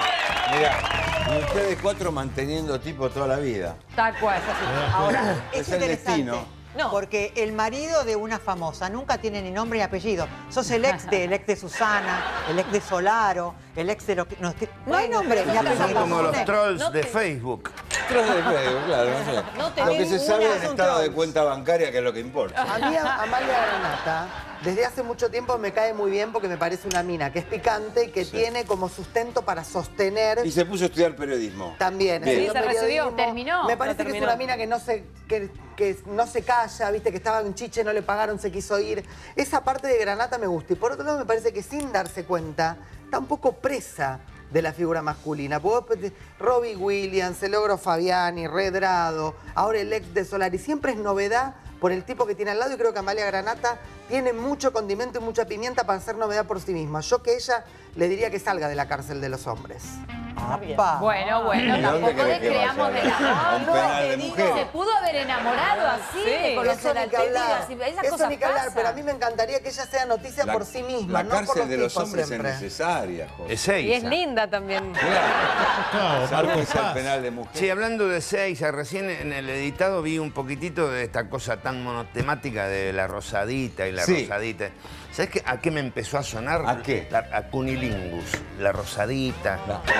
Y ustedes cuatro manteniendo tipo toda la vida. Tal cual, es así. Ahora, Es el interesante. destino. No. Porque el marido de una famosa nunca tiene ni nombre ni apellido. Sos el ex de Susana, el ex de Solaro, el ex de lo que... No hay nombre ni apellido. Son como los trolls de Facebook. Trolls de Facebook, claro, no sé. No Lo tenés que se ninguna, sabe es el son estado de trolls. cuenta bancaria, que es lo que importa. A mí Amalia Granata, desde hace mucho tiempo me cae muy bien porque me parece una mina que es picante y que tiene como sustento para sostener... Y se puso a estudiar periodismo. También. Bien. estudió Sí, se recibió, periodismo. terminó. Me parece Lo que es terminó. una mina que no se calla, viste, que estaba en Chiche, no le pagaron, se quiso ir. Esa parte de Granata me gusta. Y por otro lado me parece que sin darse cuenta, está un poco presa de la figura masculina. Robbie Williams, el ogro Fabiani, Redrado, ahora el ex de Solari. Siempre es novedad por el tipo que tiene al lado y creo que Amalia Granata tiene mucho condimento y mucha pimienta para ser novedad por sí misma. Yo que ella le diría que salga de la cárcel de los hombres. Bueno, ¿Y dónde tampoco querés que descreamos vaya? de la A un penal de mujeres. Se pudo haber enamorado así, de conocer al pedido, así, esas Eso cosas ni que hablar, pasan. pero a mí me encantaría que ella sea noticia por sí misma, La no por cárcel los de los tipos hombres siempre. es necesaria, Jorge. Es seis. Y es linda también. Salvo que sea el penal de mujeres. Sí, hablando de Seiza, recién en el editado vi un poquitito de esta cosa tan monotemática de la rosadita y la Sí. rosadita. ¿Sabes a qué me empezó a sonar? ¿A qué? A Cunilingus, la rosadita.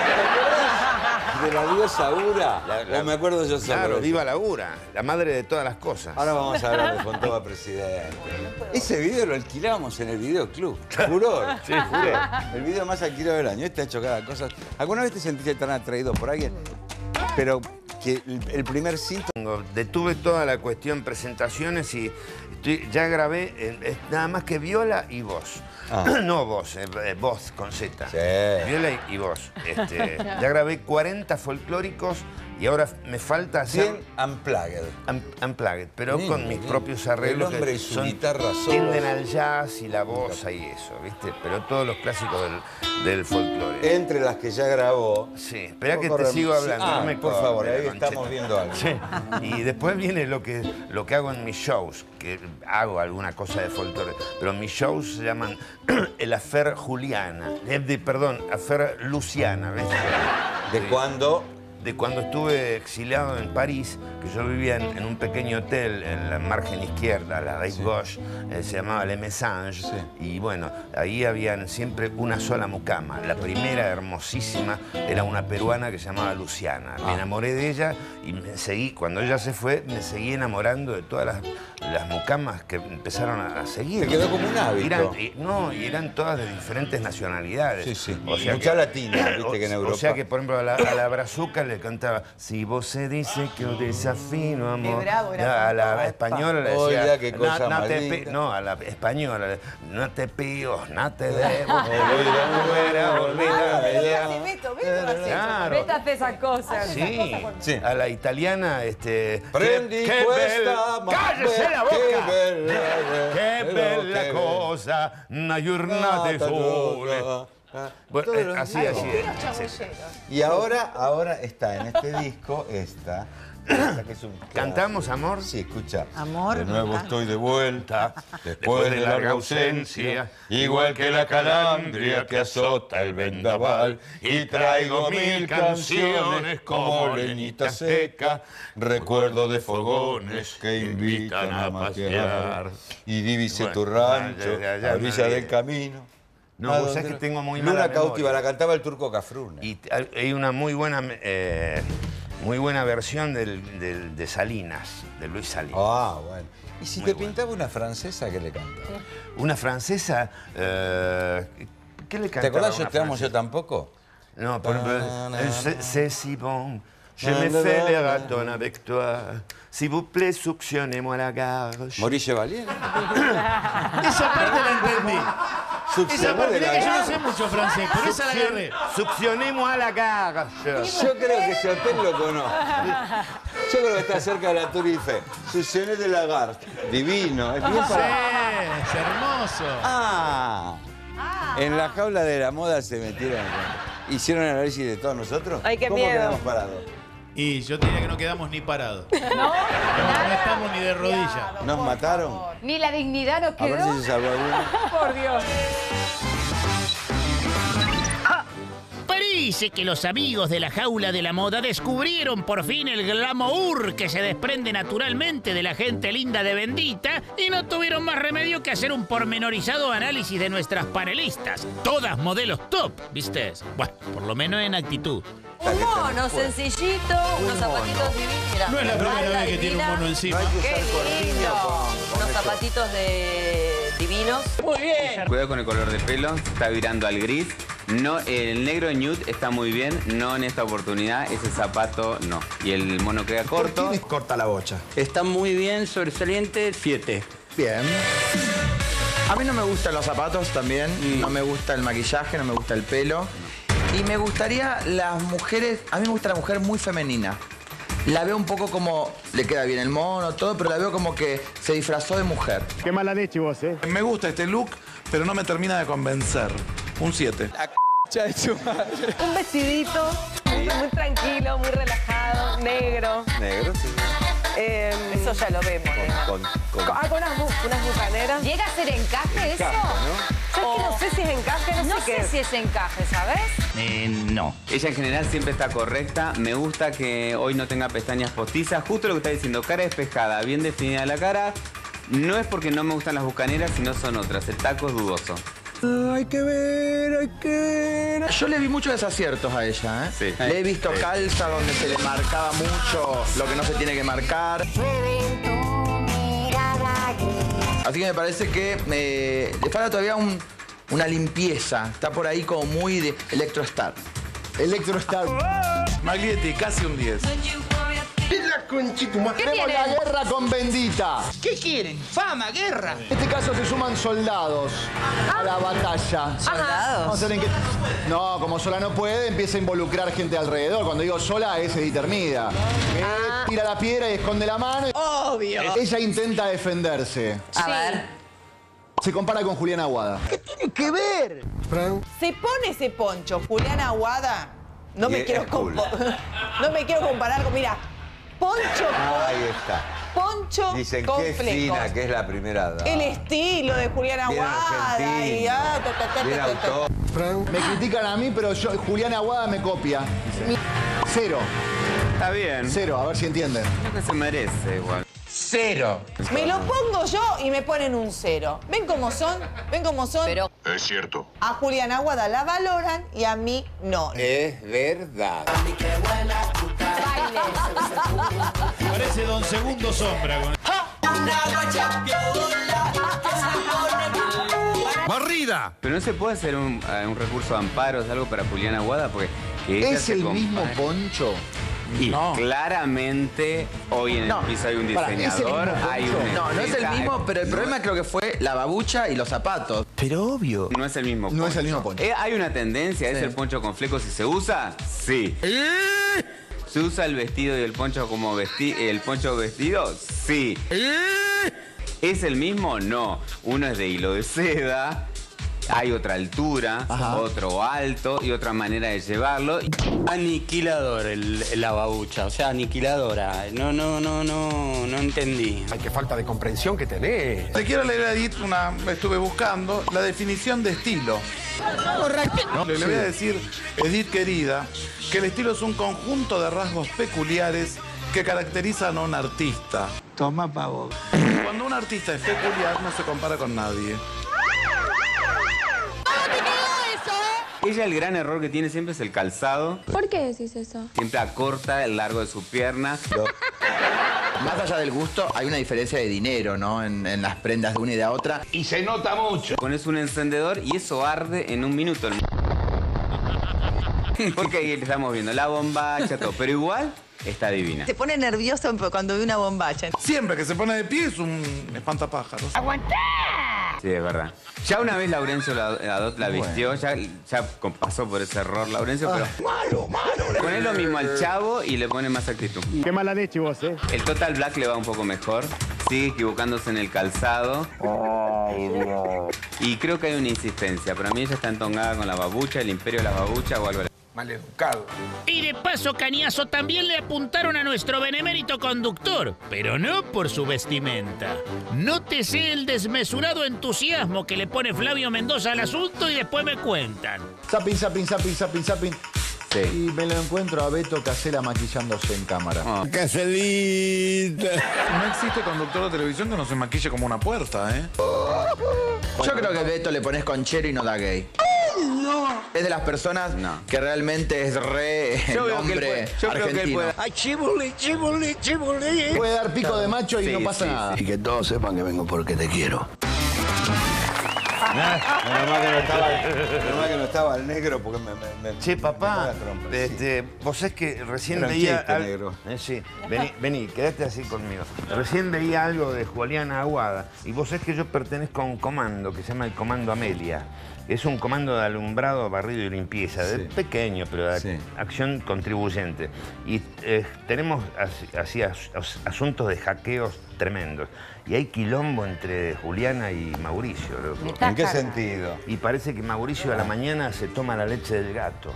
¿De la diosa Ura? O me acuerdo yo solo. Claro, de viva eso. la Ura, la madre de todas las cosas. Ahora vamos a hablar de Fontova Presidente. Ese video lo alquilábamos en el videoclub. Furor. Sí, furor. El video más alquilado del año. Este ha hecho cada cosa. ¿Alguna vez te sentiste tan atraído por alguien? Pero que el primer síntoma... Detuve toda la cuestión presentaciones y ya grabé nada más que Viola y vos. No vos, voz con Z. Sí. Viola y vos. Ya grabé 40 folclóricos y ahora me falta hacer... 100 unplugged. Unplugged, pero Lindo, con mis lindo. propios arreglos El hombre que y su guitarra sola. tienden al jazz y la bossa y eso, ¿viste? Pero todos los clásicos del folclore. Entre las que ya grabó... Sí, espera que te sigo hablando. Ah, no me por favor, cortes, ahí Concheta. estamos viendo algo. Sí. Y después viene lo que hago en mis shows, que hago alguna cosa de folclore, pero mis shows se llaman El Affair Juliana, perdón, Affair Luciana, ¿ves? ¿De cuándo? De cuando estuve exiliado en París, que yo vivía en un pequeño hotel en la margen izquierda, la Rive Gauche, se llamaba Le Messange, y bueno, ahí habían siempre una sola mucama. La primera, hermosísima, era una peruana que se llamaba Luciana. Me enamoré de ella y cuando ella se fue, me seguí enamorando de todas las mucamas que empezaron a seguir. Te quedó como un hábito. Y eran todas de diferentes nacionalidades. Sí, sí. O sea Mucha latina, viste que en Europa. O sea que, por ejemplo, a la brazuca le cantaba si vos se dice que yo desafino, amor. Qué bravo era. A la española le decía... Oiga, qué cosa más linda. No, a la española, no te pido, no te debo. Olvida. Claro. Vete a hacer esas cosas. Sí, a la italiana, Prendi questa ¡cállese la boca! ¡Qué bella bella cosa, una giornata di sole! Bueno, así. Y ahora está en este disco esta, ¿Cantamos, amor? Sí, escucha. Amor. De nuevo estoy de vuelta, después de larga ausencia, igual que la calandria que azota el vendaval, y traigo 1000 canciones como leñita seca, recuerdo de fogones que invitan a pasear, y divise tu rancho a orilla del camino. No, vos sabés que tengo muy mala Luna memoria. cautiva, la cantaba el Turco Cafrune. Y hay una muy buena versión de Salinas, de Luis Salinas. Ah, bueno. ¿Y si Muy te bueno. pintaba una francesa, qué le cantaba? Una francesa, ¿qué le cantaba? ¿Te acordás una Yo te amo, francesa? yo tampoco? No, c'est si bon. Je me fais les ratons avec toi. S'il vous plaît, suctionnez-moi la gorge. Maurice Chevalier. Esa parte la entendí. Esa parte, mirá que yo no sé mucho francés, por esa la agarré. Suctionnez-moi la gorge. Yo creo que ese hotel lo conozco. Yo creo que está cerca de la Tour Eiffel. Succiones de Lagarde. Divino. Es bien Sí, es hermoso. Ah. En la jaula de la moda se metieron. ¿Hicieron análisis de todos nosotros? Ay, qué ¿Cómo miedo. quedamos parados? Y yo te diría que no quedamos ni parados. No estamos ni de rodillas. ¿Nos mataron? Ni la dignidad nos A ver quedó. si se salvó alguno. Por Dios. Parece que los amigos de la jaula de la moda descubrieron por fin el glamour que se desprende naturalmente de la gente linda de Bendita y no tuvieron más remedio que hacer un pormenorizado análisis de nuestras panelistas. Todas modelos top, ¿viste? Bueno, por lo menos en actitud. Un mono sencillito, unos zapatitos divinos. Mirá, No es la primera falda vez que tiene un divina. mono encima. Qué lindo. Unos zapatitos divinos. Muy bien. Cuidado con el color de pelo, está virando al gris. No, el negro nude está muy bien, no en esta oportunidad, ese zapato no. Y el mono queda corto. Corta la bocha. Está muy bien, sobresaliente, 7. Bien. A mí no me gustan los zapatos también, no me gusta el maquillaje, no me gusta el pelo. Y me gustaría las mujeres, a mí me gusta la mujer muy femenina. La veo un poco como, le queda bien el mono, todo, pero la veo como que se disfrazó de mujer. Qué mala leche vos, ¿eh? Me gusta este look, pero no me termina de convencer. Un 7. Un vestidito muy tranquilo, muy relajado, negro. Negro, sí. Eso ya lo vemos. Con Con unas bucaneras. ¿Llega a ser encaje eso? ¿Sabes que no sé si es encaje? No sé qué sé es. si es encaje, ¿sabes? No. Ella en general siempre está correcta. Me gusta que hoy no tenga pestañas postizas. Justo lo que está diciendo, cara despejada, bien definida la cara. No es porque no me gustan las bucaneras, sino son otras. El taco es dudoso. Hay que ver. Yo le vi muchos desaciertos a ella, ¿eh? Sí. Le he visto calza donde se le marcaba mucho lo que no se tiene que marcar. Así que me parece que le falta todavía una limpieza. Está por ahí como muy de Electrostar. Electrostar. Maglietti, casi un 10. ¿Qué Tenemos tienen? la guerra con Bendita. ¿Qué quieren? ¿Fama? ¿Guerra? En este caso se suman soldados a la batalla. ¿Soldados? Vamos a ver en qué... No, como sola no puede, empieza a involucrar gente alrededor. Cuando digo sola, es Editermida. Tira la piedra y esconde la mano. Obvio. Ella intenta defenderse. A ver. Se compara con Juliana Aguada. ¿Qué tiene que ver? Se pone ese poncho, Juliana Aguada. No me quiero comparar con... Mira, poncho Ahí está. poncho Dicen con qué flecos. fina, que es la primera dama. El estilo de Juliana Bien Aguada. Y, argentino. Bien autor. Me critican a mí, pero Juliana Aguada me copia. 0. Está bien. 0, a ver si entienden. Creo que se merece igual. 0. Me lo pongo yo y me ponen un 0. ¿Ven cómo son? ¿Ven cómo son? Pero Es cierto. a Juliana Aguada la valoran y a mí no. Es verdad. Parece Don Segundo Sombra. ¡Barrida! Pero no se puede hacer un recurso de amparos, algo para Juliana Aguada, porque que ella ¿Es se el compare. mismo poncho? Y No. claramente hoy en el piso hay un diseñador, hay un No, no es el mismo, pero el problema creo que fue la babucha y los zapatos. Pero obvio. No es el mismo poncho. No es el mismo poncho. ¿Hay una tendencia? ¿Es Sí. el poncho con flecos y se usa? Sí. ¿Se usa el vestido y el poncho como el poncho vestido? Sí. ¿Es el mismo? No. Uno es de hilo de seda Hay otra altura, otro alto y otra manera de llevarlo. Aniquilador la babucha, o sea, aniquiladora. No entendí. Ay, qué falta de comprensión que tenés. Te quiero leer a Edith, estuve buscando la definición de estilo. Correcto. Le voy a decir, Edith querida, que el estilo es un conjunto de rasgos peculiares que caracterizan a un artista. Toma pavo. Cuando un artista es peculiar, no se compara con nadie. Ella el gran error que tiene siempre es el calzado. ¿Por qué decís eso? Siempre acorta el largo de su pierna. Más allá del gusto, hay una diferencia de dinero, ¿no? En las prendas de una y de otra. Y se nota mucho. Pones un encendedor y eso arde en un minuto. Porque ahí estamos viendo la bombacha, todo. Pero igual está divina. Se pone nervioso cuando ve una bombacha. Siempre que se pone de pie es un espantapájaros. ¡Aguantá! Sí, es verdad. Ya una vez Laurencio la vistió, ya pasó por ese error Laurencio, pero... Malo. Poné lo mismo al Chavo y le pone más actitud. Qué mala leche vos, ¿eh? El Total Black le va un poco mejor. Sigue equivocándose en el calzado. Y creo que hay una insistencia. Para mí ella está entongada con la babucha, el imperio de la babucha o algo así. Maleducado. Y de paso, cañazo, también le apuntaron a nuestro benemérito conductor, pero no por su vestimenta. Nótese el desmesurado entusiasmo que le pone Flavio Mendoza al asunto y después me cuentan. Zapping. Sí. Y me lo encuentro a Beto Casella maquillándose en cámara. Caselita. No existe conductor de televisión que no se maquille como una puerta, ¿eh? Yo creo que Beto le pones conchero y no da gay. No. Es de las personas que realmente es re hombre argentino. Ay, chibuli. Puede dar pico de macho y no pasa nada. Y que todos sepan que vengo porque te quiero. Menos mal que no estaba el negro porque me Che, papá, vos sabés que recién veía... negro. Sí, vení, quédate así conmigo. Recién veía algo de Juliana Aguada y vos sabés que yo pertenezco a un comando que se llama el Comando Amelia. Es un comando de alumbrado, barrido y limpieza, pequeño, pero de acción contribuyente. Y tenemos así asuntos de hackeos tremendos. Y hay quilombo entre Juliana y Mauricio. Loco. ¿En qué sentido? Y parece que Mauricio a la mañana se toma la leche del gato.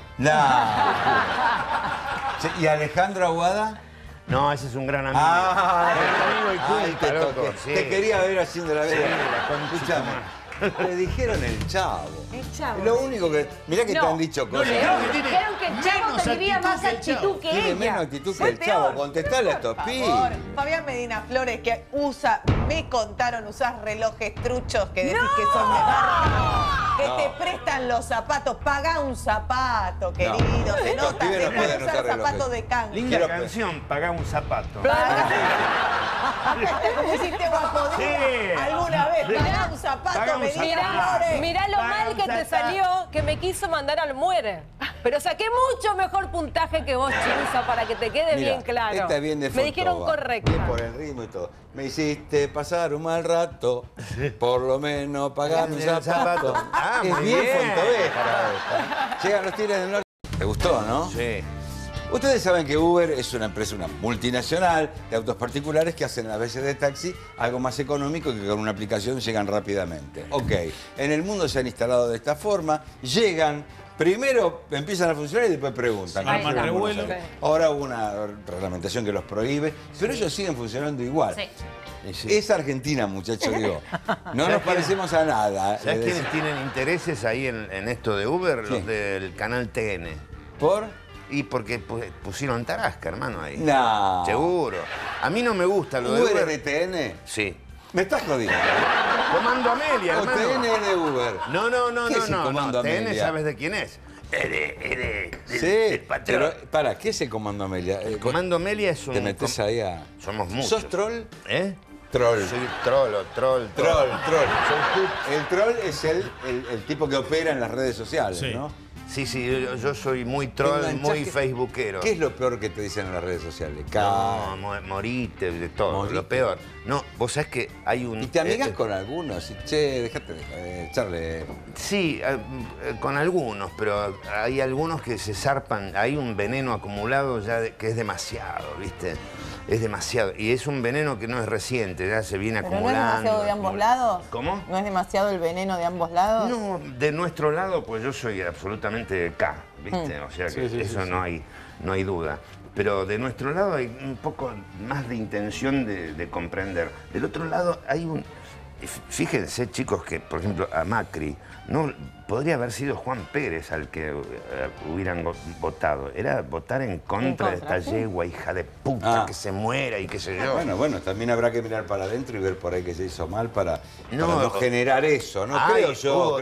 ¿Y Alejandro Aguada? No, ese es un gran amigo. Amigo y culto, loco. Te quería ver haciendo la vida. Escuchame. Le dijeron el Chavo. El Chavo. Lo único que... Mirá que te han dicho cosas. Dijeron que el Chavo tenía más actitud que ella. Tiene menos actitud que el Chavo. Contestale a estos pibes. Fabián Medina Flores, que me contaron, usás relojes truchos que decís que son de marca. Que te prestan los zapatos. Pagá un zapato, querido. Se nota. Después de usar zapatos de canje. Linda canción, Pagá un zapato. ¿Cómo hiciste guapo? ¿Alguna vez pagá un zapato? Mirá lo mal que te salió, que me quiso mandar al muere. Pero saqué mucho mejor puntaje que vos, Chirusa, para que te quede bien claro. Está bien de me dijeron correcto. Bien por el ritmo y todo. Me hiciste pasar un mal rato, por lo menos pagame un zapato. Es bien Fontoveja. Llegan los Tigres del Norte. ¿Te gustó, no? Sí. Ustedes saben que Uber es una empresa, una multinacional de autos particulares que hacen a veces de taxi algo más económico que con una aplicación llegan rápidamente. Ok, en el mundo se han instalado de esta forma, llegan, primero empiezan a funcionar y después preguntan. Ahora hubo una reglamentación que los prohíbe, pero ellos siguen funcionando igual. Sí. Es Argentina, muchachos, digo. No nos parecemos a nada. ¿Sabes quiénes tienen intereses ahí en esto de Uber? Los del canal TN. ¿Por? Y porque pusieron Tarasca, hermano, ahí. No. Seguro. A mí no me gusta lo de Uber. ¿Uber de TN? Sí. ¿Me estás jodiendo? Comando Amelia, hermano. ¿O TN es de Uber? No. ¿Qué es el Comando Amelia? TN, ¿sabes de quién es? Del patrón. Pero, ¿para qué es el Comando Amelia? El Comando Amelia es un... Te metés ahí a... Somos muchos. ¿Sos troll? ¿Eh? Troll. Soy troll. El troll es el tipo que opera en las redes sociales, ¿no? Sí, yo soy muy troll, muy facebookero. ¿Qué es lo peor que te dicen en las redes sociales? No, morite, de todo, lo peor. No, vos sabés que hay un... ¿Y te amigas con algunos? Che, dejate de echarle... Sí, con algunos, pero hay algunos que se zarpan. Hay un veneno acumulado ya que es demasiado, ¿viste? Es demasiado. Y es un veneno que no es reciente, ya se viene ¿Pero no acumulando. es demasiado de ambos lados? ¿Cómo? ¿No es demasiado el veneno de ambos lados? No, de nuestro lado, pues yo soy absolutamente K, ¿viste? O sea que eso no hay duda. Pero de nuestro lado hay un poco más de intención de comprender. Del otro lado hay un... Fíjense, chicos, que, por ejemplo, a Macri, no podría haber sido Juan Pérez al que hubieran votado. Era votar en contra de esta yegua, hija de puta, que se muera y qué sé yo. Bueno, también habrá que mirar para adentro y ver por ahí que se hizo mal para no generar eso, ¿no? Creo yo.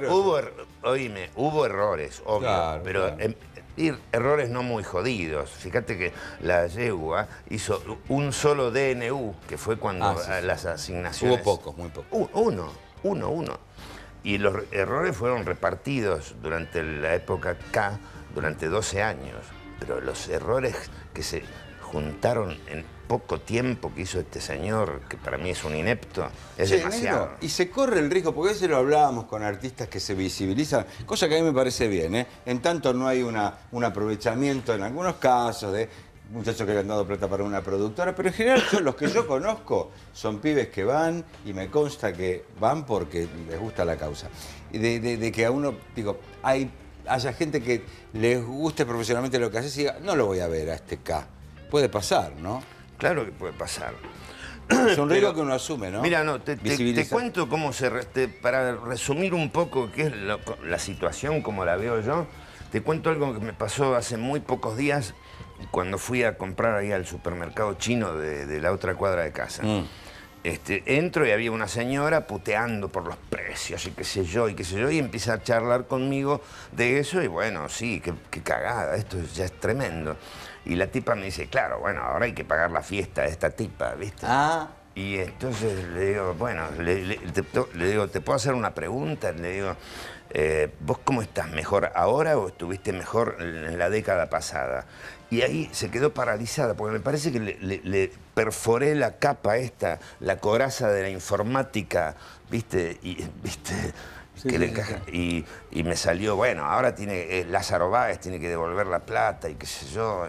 Hubo errores, obvio, Claro, pero... errores no muy jodidos. Fíjate que la yegua hizo un solo DNU, que fue cuando las asignaciones... Hubo pocos, muy pocos. Uno. Y los errores fueron repartidos durante la época K, durante 12 años. Pero los errores que se juntaron en poco tiempo que hizo este señor, que para mí es un inepto, es demasiado. Negro, y se corre el riesgo, porque a veces lo hablábamos con artistas que se visibilizan, cosa que a mí me parece bien, ¿eh? En tanto no hay un aprovechamiento en algunos casos de muchachos que le han dado plata para una productora, pero en general los que yo conozco son pibes que van y me consta que van porque les gusta la causa. Y de que a uno, digo, haya gente que les guste profesionalmente lo que hace y diga, no lo voy a ver a este K. Puede pasar, ¿no? Claro que puede pasar. Es un riesgo que uno asume, ¿no? Mira, te cuento cómo para resumir un poco qué es la situación como la veo yo, te cuento algo que me pasó hace muy pocos días cuando fui a comprar ahí al supermercado chino de la otra cuadra de casa. Entro y había una señora puteando por los precios y qué sé yo, y empieza a charlar conmigo de eso y bueno, sí, qué cagada, esto ya es tremendo. Y la tipa me dice, claro, bueno, ahora hay que pagar la fiesta de esta tipa, ¿viste? Y entonces le digo, bueno, le digo, ¿te puedo hacer una pregunta? Le digo, ¿vos cómo estás? ¿Mejor ahora o estuviste mejor en la década pasada? Y ahí se quedó paralizada, porque me parece que le perforé la capa esta, la coraza de la informática, ¿viste? Y me salió, bueno, ahora tiene Lázaro Báez tiene que devolver la plata y qué sé yo.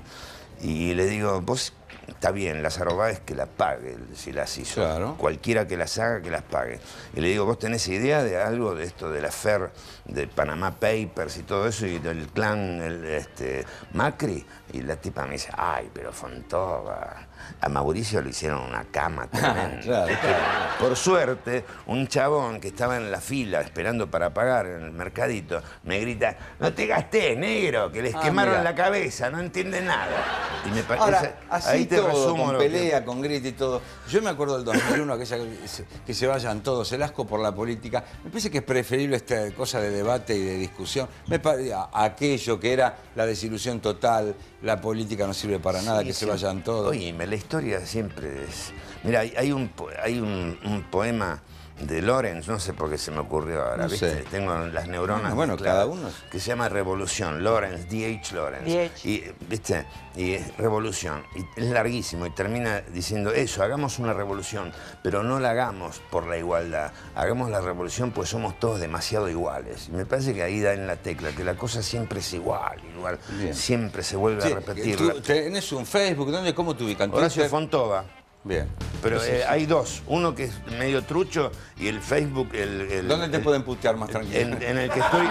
Y le digo, vos, está bien, Lázaro Báez que la pague si las hizo. Claro. Cualquiera que las haga, que las pague. Y le digo, ¿vos tenés idea de algo de esto del affair de Panama Papers y todo eso y del clan Macri? Y la tipa me dice, ay, pero Fontova, a Mauricio le hicieron una cama tremenda. Por suerte, un chabón que estaba en la fila esperando para pagar en el mercadito me grita, no te gastés, negro, que les quemaron la cabeza, no entienden nada. Y me parece, ahora, así ahí te todo, resumo con pelea, con grito y todo. Yo me acuerdo del 2001, aquella que se vayan todos, el asco por la política. Me parece que es preferible esta cosa de debate y de discusión. Aquello que era la desilusión total, la política no sirve para nada, que se vayan todos. Oíme, la historia siempre es... Mira, hay un poema de Lorenz, no sé por qué se me ocurrió ahora, No ¿viste? sé. Tengo las neuronas Bueno, mezcladas, cada uno. que se llama Revolución, Lorenz, D.H. Lorenz. Y, ¿viste? Y es Revolución, y es larguísimo, y termina diciendo eso, hagamos una revolución, pero no la hagamos por la igualdad, hagamos la revolución pues somos todos demasiado iguales. Y me parece que ahí da en la tecla, que la cosa siempre es igual, siempre se vuelve a repetir. ¿Tú tenés un Facebook? ¿Cómo te ubican? Horacio Fontova. Bien. Pero hay dos. Uno que es medio trucho y el Facebook... ¿Dónde te pueden putear más tranquilo? En el que estoy...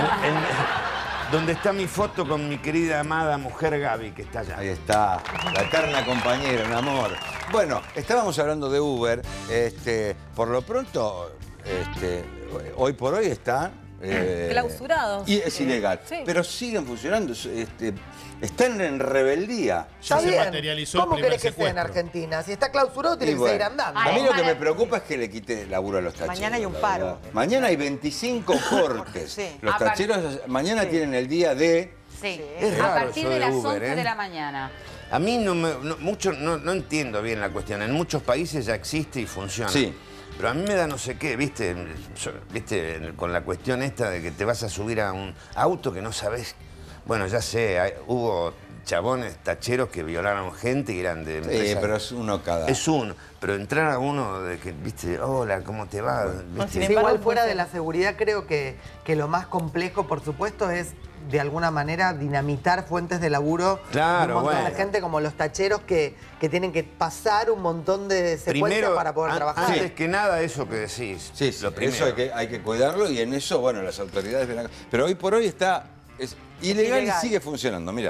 donde está mi foto con mi querida amada mujer Gaby, que está allá. Ahí está, la eterna compañera, un amor. Bueno, estábamos hablando de Uber. Por lo pronto, hoy por hoy está... clausurados. Y es ilegal. Sí. Pero siguen funcionando. Están en rebeldía. Está bien. ¿Cómo querés que sea en Argentina? Si está clausurado, tiene que seguir andando. A mí lo que me preocupa es que le quite laburo a los tacheros. Mañana hay un paro. Mañana hay 25 cortes. Los tacheros mañana tienen el día de... Sí. Es raro a partir eso de de las Uber, 11 de la mañana. A mí no entiendo bien la cuestión. En muchos países ya existe y funciona. Sí. Pero a mí me da no sé qué, ¿viste? Con la cuestión esta de que te vas a subir a un auto que no sabés. Bueno, ya sé, hubo chabones tacheros que violaron gente y eran de empresas. Sí, pero es uno cada. Es uno. Pero entrar a uno de que, viste, hola, ¿cómo te va? ¿Viste? Sí, igual fuera de la seguridad creo que lo más complejo, por supuesto, es de alguna manera dinamitar fuentes de laburo de un montón de gente como los tacheros que tienen que pasar un montón de secuencias para poder trabajar. Antes que nada, eso que decís. Sí, lo primero. Eso hay que cuidarlo y en eso, bueno, las autoridades... Pero hoy por hoy es ilegal y sigue funcionando, mira.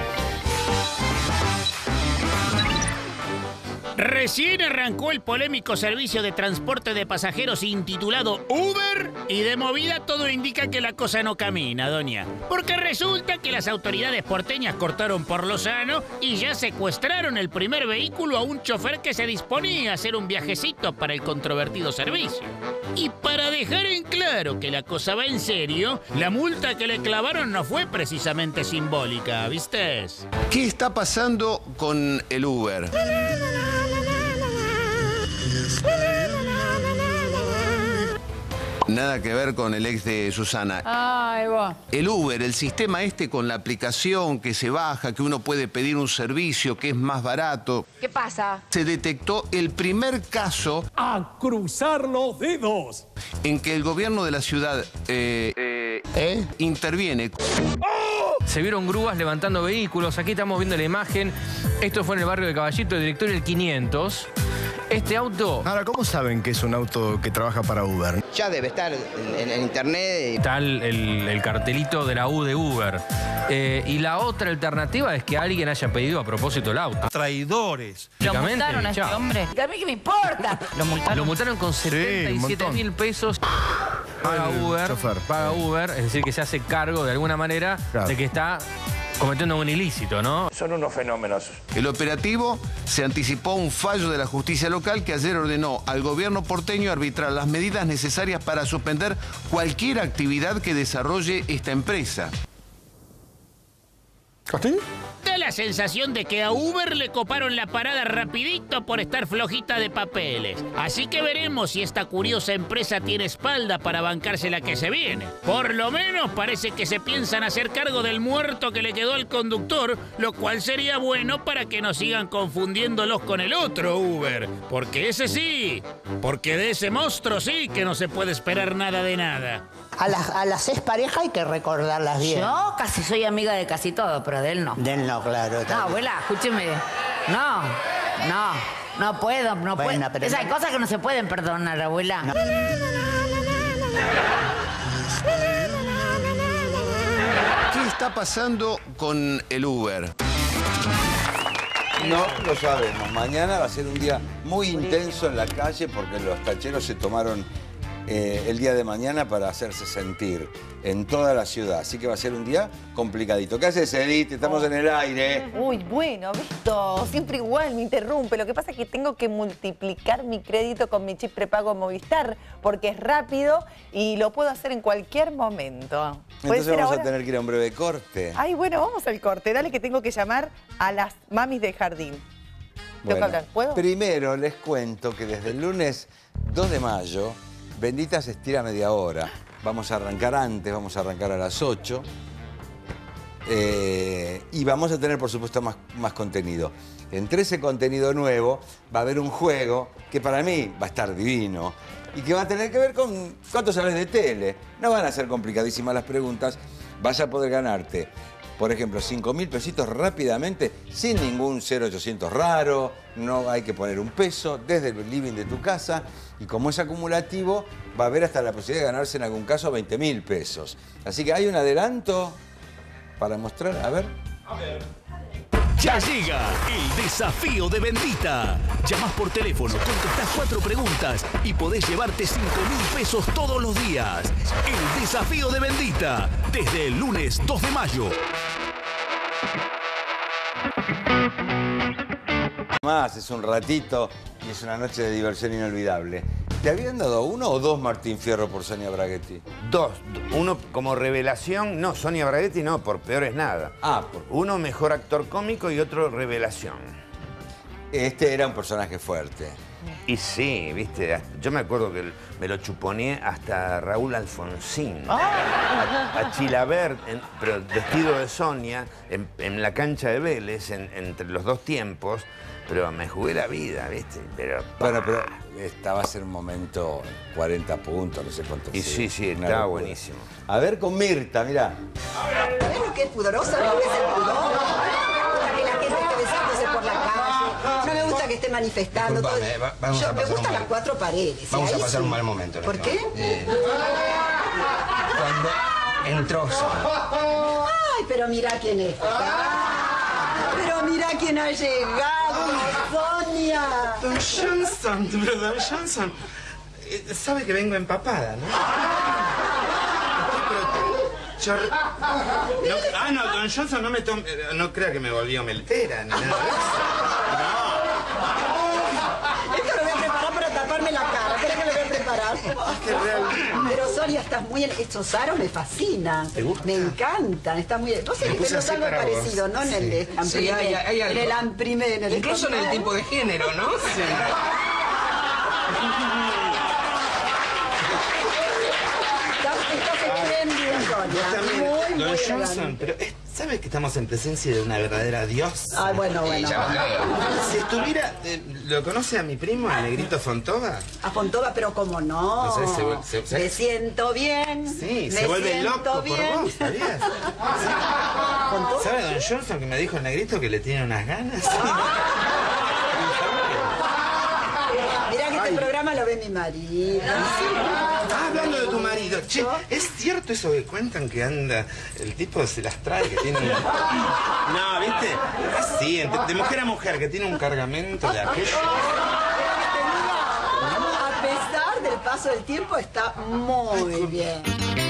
Recién arrancó el polémico servicio de transporte de pasajeros intitulado Uber y de movida todo indica que la cosa no camina, doña. Porque resulta que las autoridades porteñas cortaron por lo sano y ya secuestraron el primer vehículo a un chofer que se disponía a hacer un viajecito para el controvertido servicio. Y para dejar en claro que la cosa va en serio, la multa que le clavaron no fue precisamente simbólica, ¿viste? ¿Qué está pasando con el Uber? Nada que ver con el ex de Susana. Ay, va. El Uber, el sistema con la aplicación que se baja, que uno puede pedir un servicio que es más barato. ¿Qué pasa? Se detectó el primer caso... ¡A cruzar los dedos! ...en que el gobierno de la ciudad interviene. Se vieron grúas levantando vehículos. Aquí estamos viendo la imagen. Esto fue en el barrio de Caballito, el directorio del 500. Este auto... Ahora, ¿cómo saben que es un auto que trabaja para Uber? Ya debe estar en internet. Está el cartelito de la U de Uber. Y la otra alternativa es que alguien haya pedido a propósito el auto. Traidores. Lo multaron a este hombre. ¿A mí qué me importa? Lo multaron con 77.000 pesos. Paga Uber, es decir, que se hace cargo de alguna manera de que está cometiendo un ilícito, ¿no? Son unos fenómenos. El operativo se anticipó a un fallo de la justicia local que ayer ordenó al gobierno porteño arbitrar las medidas necesarias para suspender cualquier actividad que desarrolle esta empresa. Da la sensación de que a Uber le coparon la parada rapidito por estar flojita de papeles. Así que veremos si esta curiosa empresa tiene espalda para bancarse la que se viene. Por lo menos parece que se piensan hacer cargo del muerto que le quedó al conductor, lo cual sería bueno para que no sigan confundiéndolos con el otro Uber. Porque ese sí, porque de ese monstruo sí que no se puede esperar nada de nada. A las exparejas hay que recordarlas bien. Yo casi soy amiga de casi todo, pero de él no. De él no, claro. No, abuela, escúcheme. No puedo. Pero esas cosas que no se pueden perdonar, abuela. No. ¿Qué está pasando con el Uber? No lo sabemos. Mañana va a ser un día muy intenso en la calle porque los tacheros se tomaron el día de mañana para hacerse sentir en toda la ciudad. Así que va a ser un día complicadito. ¿Qué haces, Edith? Estamos en el aire. Uy, bueno, visto, siempre igual, me interrumpe. Lo que pasa es que tengo que multiplicar mi crédito con mi chip prepago Movistar porque es rápido y lo puedo hacer en cualquier momento. Entonces vamos a tener que ir a un breve corte. Ay, bueno, vamos al corte. Dale que tengo que llamar a las mamis del jardín. Tengo que hablar, ¿puedo? Primero les cuento que desde el lunes 2 de mayo... Bendita se estira media hora. Vamos a arrancar antes, vamos a arrancar a las 8. Y vamos a tener, por supuesto, más contenido. Entre ese contenido nuevo va a haber un juego que para mí va a estar divino y que va a tener que ver con cuánto sabes de tele. No van a ser complicadísimas las preguntas. Vas a poder ganarte, por ejemplo, 5.000 pesitos rápidamente, sin ningún 0800 raro, no hay que poner un peso, desde el living de tu casa. Y como es acumulativo, va a haber hasta la posibilidad de ganarse en algún caso 20.000 pesos. Así que hay un adelanto para mostrar, a ver. Ya llega el desafío de Bendita. Llamás por teléfono, contestás 4 preguntas y podés llevarte 5.000 pesos todos los días. El desafío de Bendita, desde el lunes 2 de mayo. Más, es un ratito y es una noche de diversión inolvidable. ¿Te habían dado 1 o 2 Martín Fierro por Sonia Braguetti? 2. Uno como revelación, no, Sonia Braguetti no, por Peor es Nada. Uno mejor actor cómico y otro revelación. Este era un personaje fuerte. Y sí, viste, yo me acuerdo que me lo chuponeé hasta Raúl Alfonsín. A Chilavert, pero vestido de Sonia, en la cancha de Vélez, entre los dos tiempos. Pero me jugué la vida, ¿viste? Bueno, pero va a ser un momento 40 puntos, no sé cuánto. Y sí, estaba buenísimo. A ver con Mirta, mirá. ¿Sabés lo que es pudorosa? ¿No ves el pudor? Que la gente esté besándose por la calle. No me gusta que esté manifestando. Todo. Me gustan las cuatro paredes. Vamos a pasar un mal momento. ¿Por qué? Cuando entró Sonia. Ay, pero mirá quién es. Pero mirá quién ha llegado, Sonia. Don Johnson, pero Don Johnson, sabe que vengo empapada, ¿no? No, Don Johnson, no me tome, no crea que me volvió meltera ni nada de eso. Esto lo voy a preparar para taparme la cara. ¿Espera que lo voy a preparar? Pero Sonia, estás muy... Estos aros me fascinan. ¿Te gusta? Me encantan. Está muy... Vos sabés que tenés algo parecido, ¿no? En el de Sí, hay algo. En el amprimé, en el Incluso en el tipo de género, ¿no? Sí. Estás espléndida, Sonia. Muy Don buena. Johnson, pero ¿sabes que estamos en presencia de una verdadera diosa? Ah, bueno. Si estuviera... ¿Lo conoce a mi primo, el negrito Fontova? A Fontova, pero cómo no. No sé, Me siento bien. Sí, se vuelve loco bien. por vos, ¿sabías? ¿Sabe Don Johnson que me dijo el negrito que le tiene unas ganas? Mirá que este programa lo ve mi marido. Hablando de tu marido, che, ¿es cierto eso que cuentan que anda, el tipo se las trae, que tiene un... No, ¿viste? Así, de mujer a mujer, que tiene un cargamento de aquello. A pesar del paso del tiempo, está muy bien.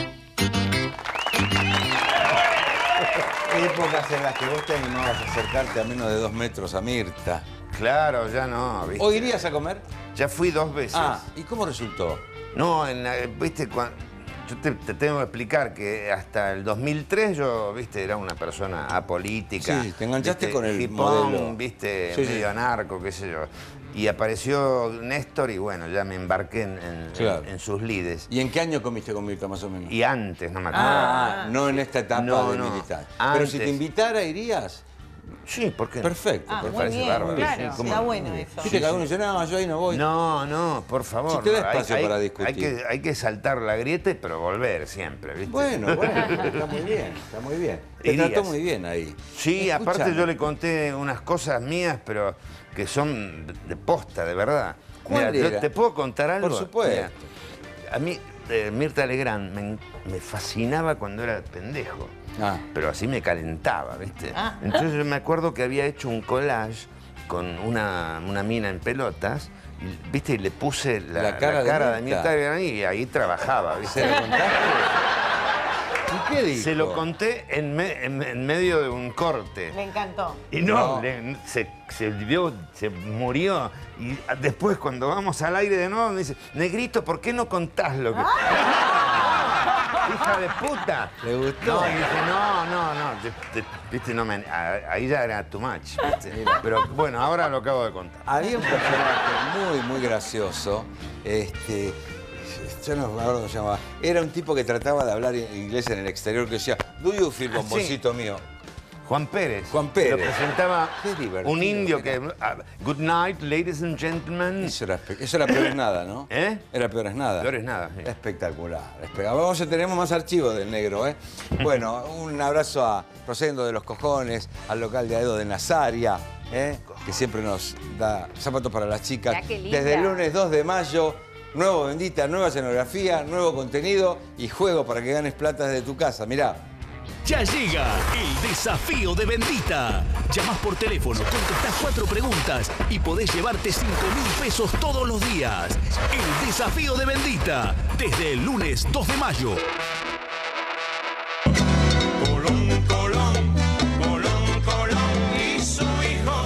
¿Qué épocas en las que vos te animabas a acercarte a menos de 2 metros a Mirta? Claro, ya no, ¿viste? ¿O irías a comer? Ya fui 2 veces. Ah, ¿y cómo resultó? No, viste, yo te tengo que explicar que hasta el 2003 yo, viste, era una persona apolítica. Sí, te enganchaste ¿viste? con el Hipón, modelo. viste, Sí, medio anarco, qué sé yo. Y apareció Néstor y bueno, ya me embarqué en sus lides. ¿Y en qué año comiste con Mirta, más o menos? Y antes, no me acuerdo. No en esta etapa de militar. Pero si te invitara, ¿irías? Sí, ¿por qué no? Perfecto. Me parece bárbaro. Claro, ¿cómo está no? bueno eso. Viste que algunos dicen, no, yo ahí no voy. No, por favor. Si te da no. espacio para discutir. Hay que saltar la grieta, pero volver siempre, ¿viste? Bueno, está muy bien, está muy bien. Te Irías. trató muy bien ahí. Sí, aparte Escuchame. yo le conté unas cosas mías, pero que son de posta, de verdad. ¿Cuál Mira, era? ¿te puedo contar algo? Por supuesto. Mira, a mí, Mirta Legrand me fascinaba cuando era pendejo. Pero así me calentaba, ¿viste? Entonces yo me acuerdo que había hecho un collage con una mina en pelotas, y, ¿viste? Y le puse la cara de Mirta Legrand y ahí trabajaba, ¿viste? ¿Se lo contaste? ¿Y qué dijo? Se lo conté en medio de un corte. Me encantó. Y no. Se murió. Y después, cuando vamos al aire de nuevo, me dice, Negrito, ¿por qué no contás lo que...? ¡Hija de puta! ¿Le gustó? No, y dije, no. Viste, ahí ya era too much, ¿viste? Pero bueno, ahora lo acabo de contar. Había un personaje muy gracioso. Yo no me acuerdo cómo se llamaba. Era un tipo que trataba de hablar inglés en el exterior, que decía, do you feel, bomboncito mío? Juan Pérez. Juan Pérez. Lo presentaba Qué divertido, un indio que... good night, ladies and gentlemen. Eso era Peor es Nada, ¿no? ¿Eh? Era Peor es Nada. Peor es Nada, sí. Espectacular. Vamos a tener más archivos del negro, ¿eh? Bueno, un abrazo a Rosendo de los Cojones, al local de Aedo de Nazaria, que siempre nos da zapatos para las chicas. Ya, qué linda. Desde el lunes 2 de mayo, nuevo Bendita, nueva escenografía, nuevo contenido y juego para que ganes plata desde tu casa. Mirá. Ya llega el desafío de Bendita. Llamás por teléfono, contestás 4 preguntas y podés llevarte 5.000 pesos todos los días. El desafío de Bendita, desde el lunes 2 de mayo. Colón y su hijo.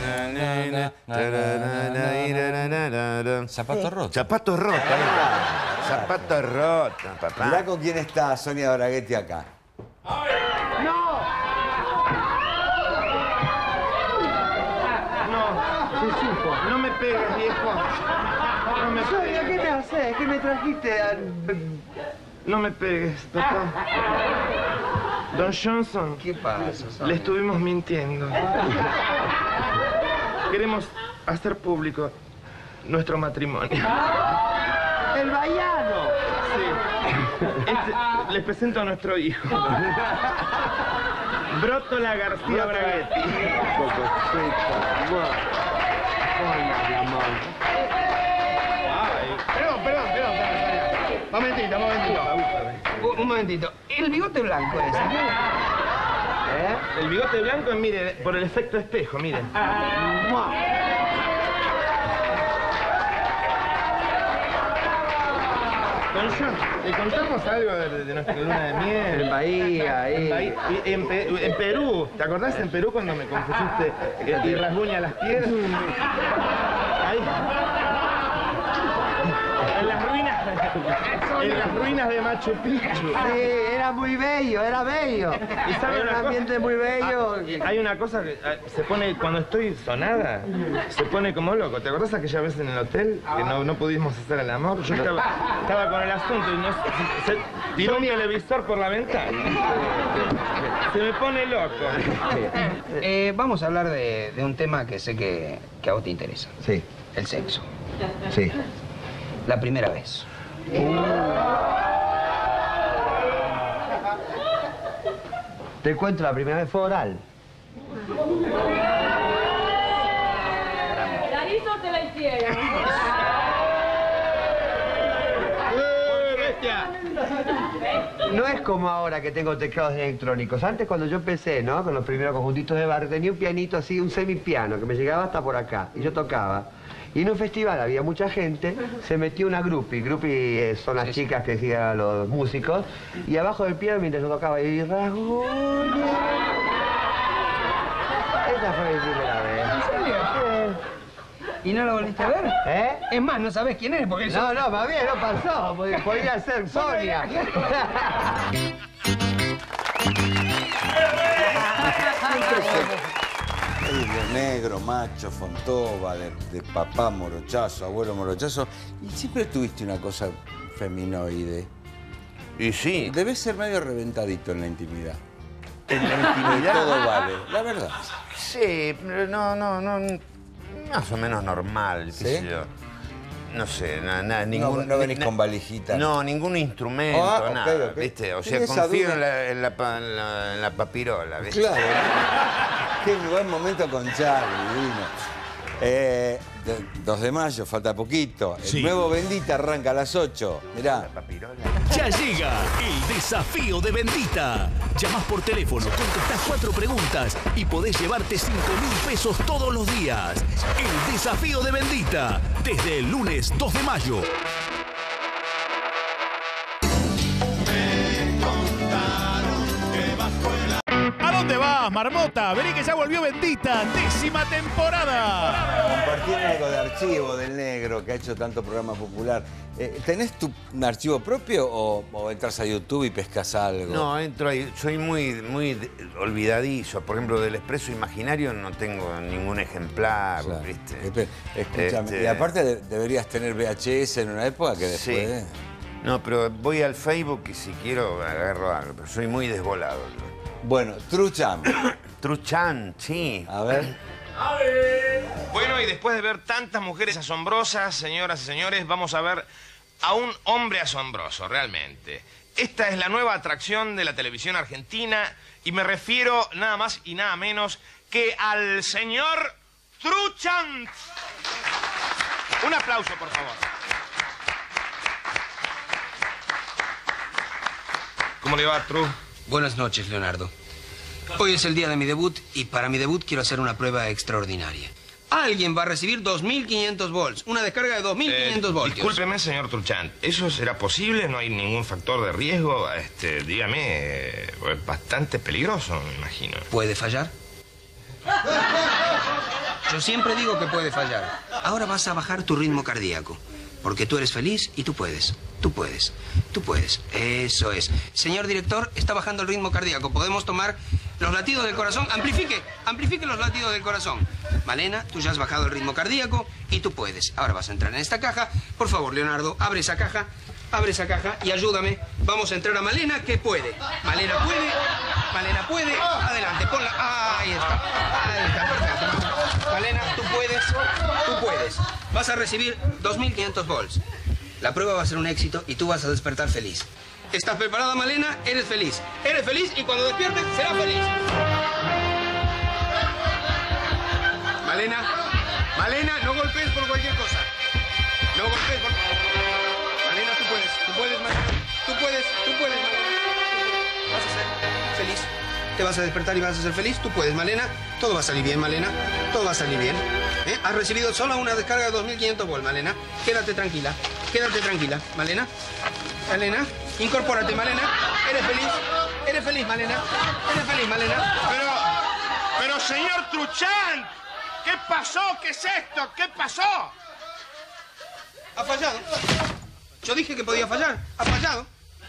Zapato roto. Zapato roto, zapato roto, papá. Mirá con quién está Sonia Braguetti acá. No, se supo. No me pegues, viejo. No me pegues. ¿Qué me haces? ¿Qué me trajiste? No me pegues, papá. Don Johnson. ¿Qué pasa? Le estuvimos mintiendo. Queremos hacer público nuestro matrimonio. ¡El vallano! Sí. Les presento a nuestro hijo. Brótola García Braguetti. Perdón. Un momentito. El bigote blanco ese. El bigote blanco, mire, por el efecto espejo, mire. Don John, ¿le contamos algo de nuestra luna de miel? En Bahía, ahí. En Perú, ¿te acordás en Perú cuando me confesiste y rasguña las piedras? Ahí. En las ruinas de Machu Picchu. Sí, era muy bello, era bello. ¿Y sabe un ambiente muy bello. Hay una cosa que se pone, cuando estoy sonada, se pone como loco. ¿Te acordás aquella vez en el hotel que no pudimos hacer el amor? Yo estaba con el asunto y se tiró un televisor por la ventana. Se me pone loco. Vamos a hablar de un tema que sé que a vos te interesa. Sí. El sexo. Sí. La primera vez. Te cuento, la primera vez fue oral. Clarito te la hicieron. No es como ahora que tengo teclados electrónicos. Antes, cuando yo empecé, ¿no? Con los primeros conjuntitos de barrio, tenía un pianito así, un semipiano, que me llegaba hasta por acá. Y yo tocaba. Y en un festival había mucha gente, se metió una groupie. Groupie son las chicas que decían los músicos. Y abajo del piano, mientras yo tocaba, y rasguña. Esa fue mi primera vez. ¿En serio? ¿Y no lo volviste a ver? ¿Eh? Es más, no sabés quién es porque eso... No, más bien, no pasó. Podría ser Sonia. De negro, macho, Fontova, de papá morochazo, abuelo morochazo. Y siempre tuviste una cosa feminoide. Y sí. Debes ser medio reventadito en la intimidad. En la intimidad. Todo vale, la verdad. Sí, pero no, más o menos normal, qué sé yo. No sé, ningún... No venís con valijita. No, ningún instrumento, nada, okay. ¿viste? O sea, confío en la papirola, ¿viste? Claro. Qué buen momento con Charlie, divino. 2 de mayo, falta poquito. El nuevo Bendita arranca a las 8. Mirá. Ya llega el desafío de Bendita. Llamás por teléfono, contestás 4 preguntas y podés llevarte 5.000 pesos todos los días. El desafío de Bendita, desde el lunes 2 de mayo. ¿A dónde vas, marmota? Vení que ya volvió Bendita, 10ª temporada. Compartir algo de archivo del negro que ha hecho tanto programa popular. ¿Tenés tu archivo propio o entras a YouTube y pescas algo? No, entro ahí. Soy muy olvidadizo. Por ejemplo, del Expreso Imaginario no tengo ningún ejemplar, claro. ¿Viste? Escúchame, y aparte deberías tener VHS en una época que después... Sí. No, pero voy al Facebook y si quiero agarro algo, pero soy muy desvolado. Bueno, Truchan. Truchan, sí. A ver. Bueno, y después de ver tantas mujeres asombrosas, señoras y señores, vamos a ver a un hombre asombroso, realmente. Esta es la nueva atracción de la televisión argentina y me refiero nada más y nada menos que al señor Truchan. Un aplauso, por favor. ¿Cómo le va, Tru? Buenas noches, Leonardo. Hoy es el día de mi debut y para mi debut quiero hacer una prueba extraordinaria. Alguien va a recibir 2.500 volts, una descarga de 2.500 voltios. Discúlpeme, señor Truchan, ¿eso será posible? ¿No hay ningún factor de riesgo? Dígame, es bastante peligroso, me imagino. ¿Puede fallar? Yo siempre digo que puede fallar. Ahora vas a bajar tu ritmo cardíaco. Porque tú eres feliz y tú puedes. Tú puedes. Tú puedes. Eso es. Señor director, está bajando el ritmo cardíaco. ¿Podemos tomar los latidos del corazón. Amplifique los latidos del corazón. Malena, tú ya has bajado el ritmo cardíaco y tú puedes. Ahora vas a entrar en esta caja. Por favor, Leonardo, abre esa caja y ayúdame. Vamos a entrar a Malena, que puede. Malena puede. Adelante, ponla. Ahí está, perfecto. Malena, tú puedes. Vas a recibir 2.500 volts. La prueba va a ser un éxito y tú vas a despertar feliz. ¿Estás preparada, Malena? Eres feliz. Eres feliz y cuando despiertes serás feliz. Malena, no golpees por cualquier cosa. No golpees por... Malena, tú puedes, Malena. Tú puedes, Malena. Vas a ser feliz. Te vas a despertar y vas a ser feliz. Tú puedes, Malena. Todo va a salir bien, Malena. Todo va a salir bien. Has recibido solo una descarga de 2.500 volts, Malena. Quédate tranquila, Malena. Malena, incorpórate, Malena. Eres feliz, Malena. Pero señor Truchán, ¿qué pasó? ¿Qué es esto? ¿Qué pasó? Ha fallado. Yo dije que podía fallar. Ha fallado.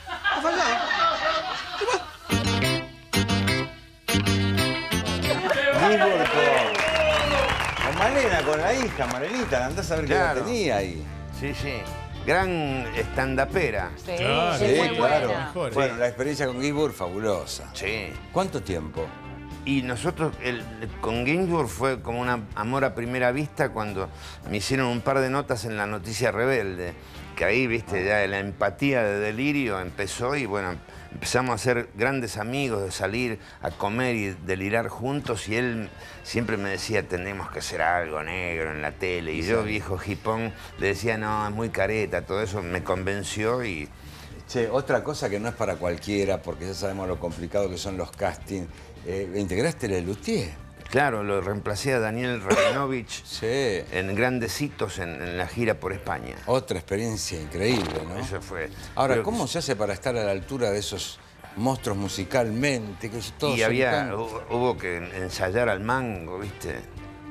Con Malena, con la hija, Marenita, andás a ver qué edad tenía ahí. Sí. Gran estandapera. Sí, claro. Mejor, Bueno, la experiencia con Gainsbourg, fabulosa. Sí. ¿Cuánto tiempo? Y nosotros, con Gainsbourg fue como un amor a primera vista cuando me hicieron un par de notas en La Noticia Rebelde, que ahí, viste, ya la empatía de Delirio empezó y bueno, empezamos a ser grandes amigos, de salir a comer y delirar juntos y él siempre me decía, tenemos que hacer algo negro en la tele. Y yo, viejo hipón, le decía, no, es muy careta, todo eso me convenció y... Che, otra cosa que no es para cualquiera, porque ya sabemos lo complicado que son los castings. ¿Integraste el Luthier? Claro, lo reemplacé a Daniel Rabinovich en grandes hitos en la gira por España. Otra experiencia increíble, ¿no? Eso fue. Ahora, Pero, ¿cómo se hace para estar a la altura de esos monstruos musicalmente? Que todos y son hubo que ensayar al mango, ¿viste?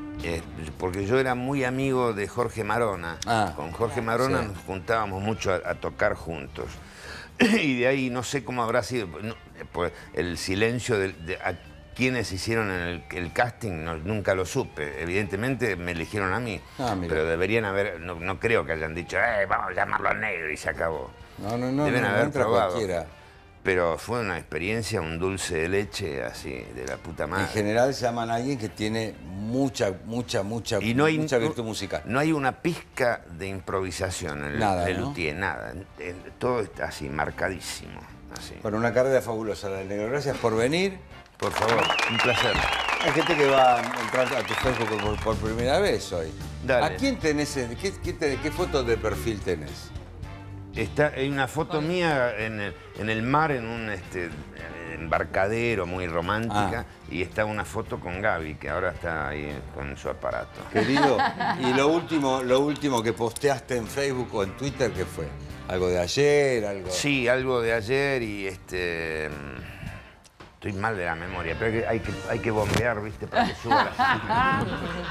Porque yo era muy amigo de Jorge Marona. Con Jorge Marona nos juntábamos mucho a tocar juntos. Y de ahí no sé cómo habrá sido pues, el silencio a quienes hicieron el casting, nunca lo supe. Evidentemente me eligieron a mí, pero deberían haber, no creo que hayan dicho, vamos a llamarlo a negro y se acabó. No, deben haber probado. Cualquiera. Pero fue una experiencia, un dulce de leche así, de la puta madre. En general llaman a alguien que tiene mucha virtud musical. No hay una pizca de improvisación en el Luthier, nada. Todo está así, marcadísimo. Así. Bueno, una carrera fabulosa, la del negro. Gracias por venir. Por favor, un placer. Hay gente que va a entrar a tu Facebook por primera vez hoy. Dale. ¿A quién tenés? ¿Qué foto de perfil tenés? Hay una foto mía en el mar, en un embarcadero muy romántica, y está una foto con Gaby, que ahora está ahí con su aparato. Querido, y lo último que posteaste en Facebook o en Twitter, ¿qué fue? ¿Algo de ayer? Algo... Sí, algo de ayer y estoy mal de la memoria, pero hay que bombear, ¿viste? Para que suba la...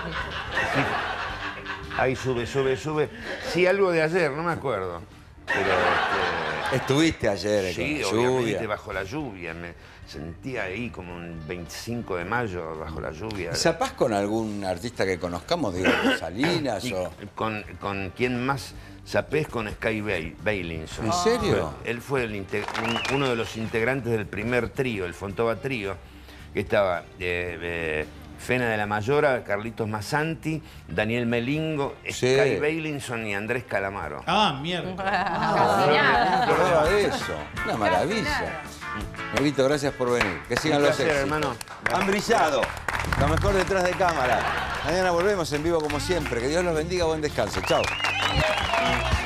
Ahí sube. Sí, algo de ayer, no me acuerdo. Pero estuviste ayer sí, con la lluvia. Obviamente bajo la lluvia. Me sentía ahí como un 25 de mayo bajo la lluvia. ¿Zapás con algún artista que conozcamos? Digo, Salinas o... Con quien más zapé es con Sky Bailinson. ¿En serio? Él fue uno de los integrantes del primer trío, el Fontova Trío, que estaba... Fena de la Mayora, Carlitos Massanti, Daniel Melingo, Sky Bailinson y Andrés Calamaro. Mierda. No me acordaba de eso. Una maravilla. Negrito, gracias por venir. Que sigan los éxitos. Hermano. Han brillado. Lo mejor detrás de cámara. Mañana volvemos en vivo como siempre. Que Dios los bendiga. Buen descanso. Chao.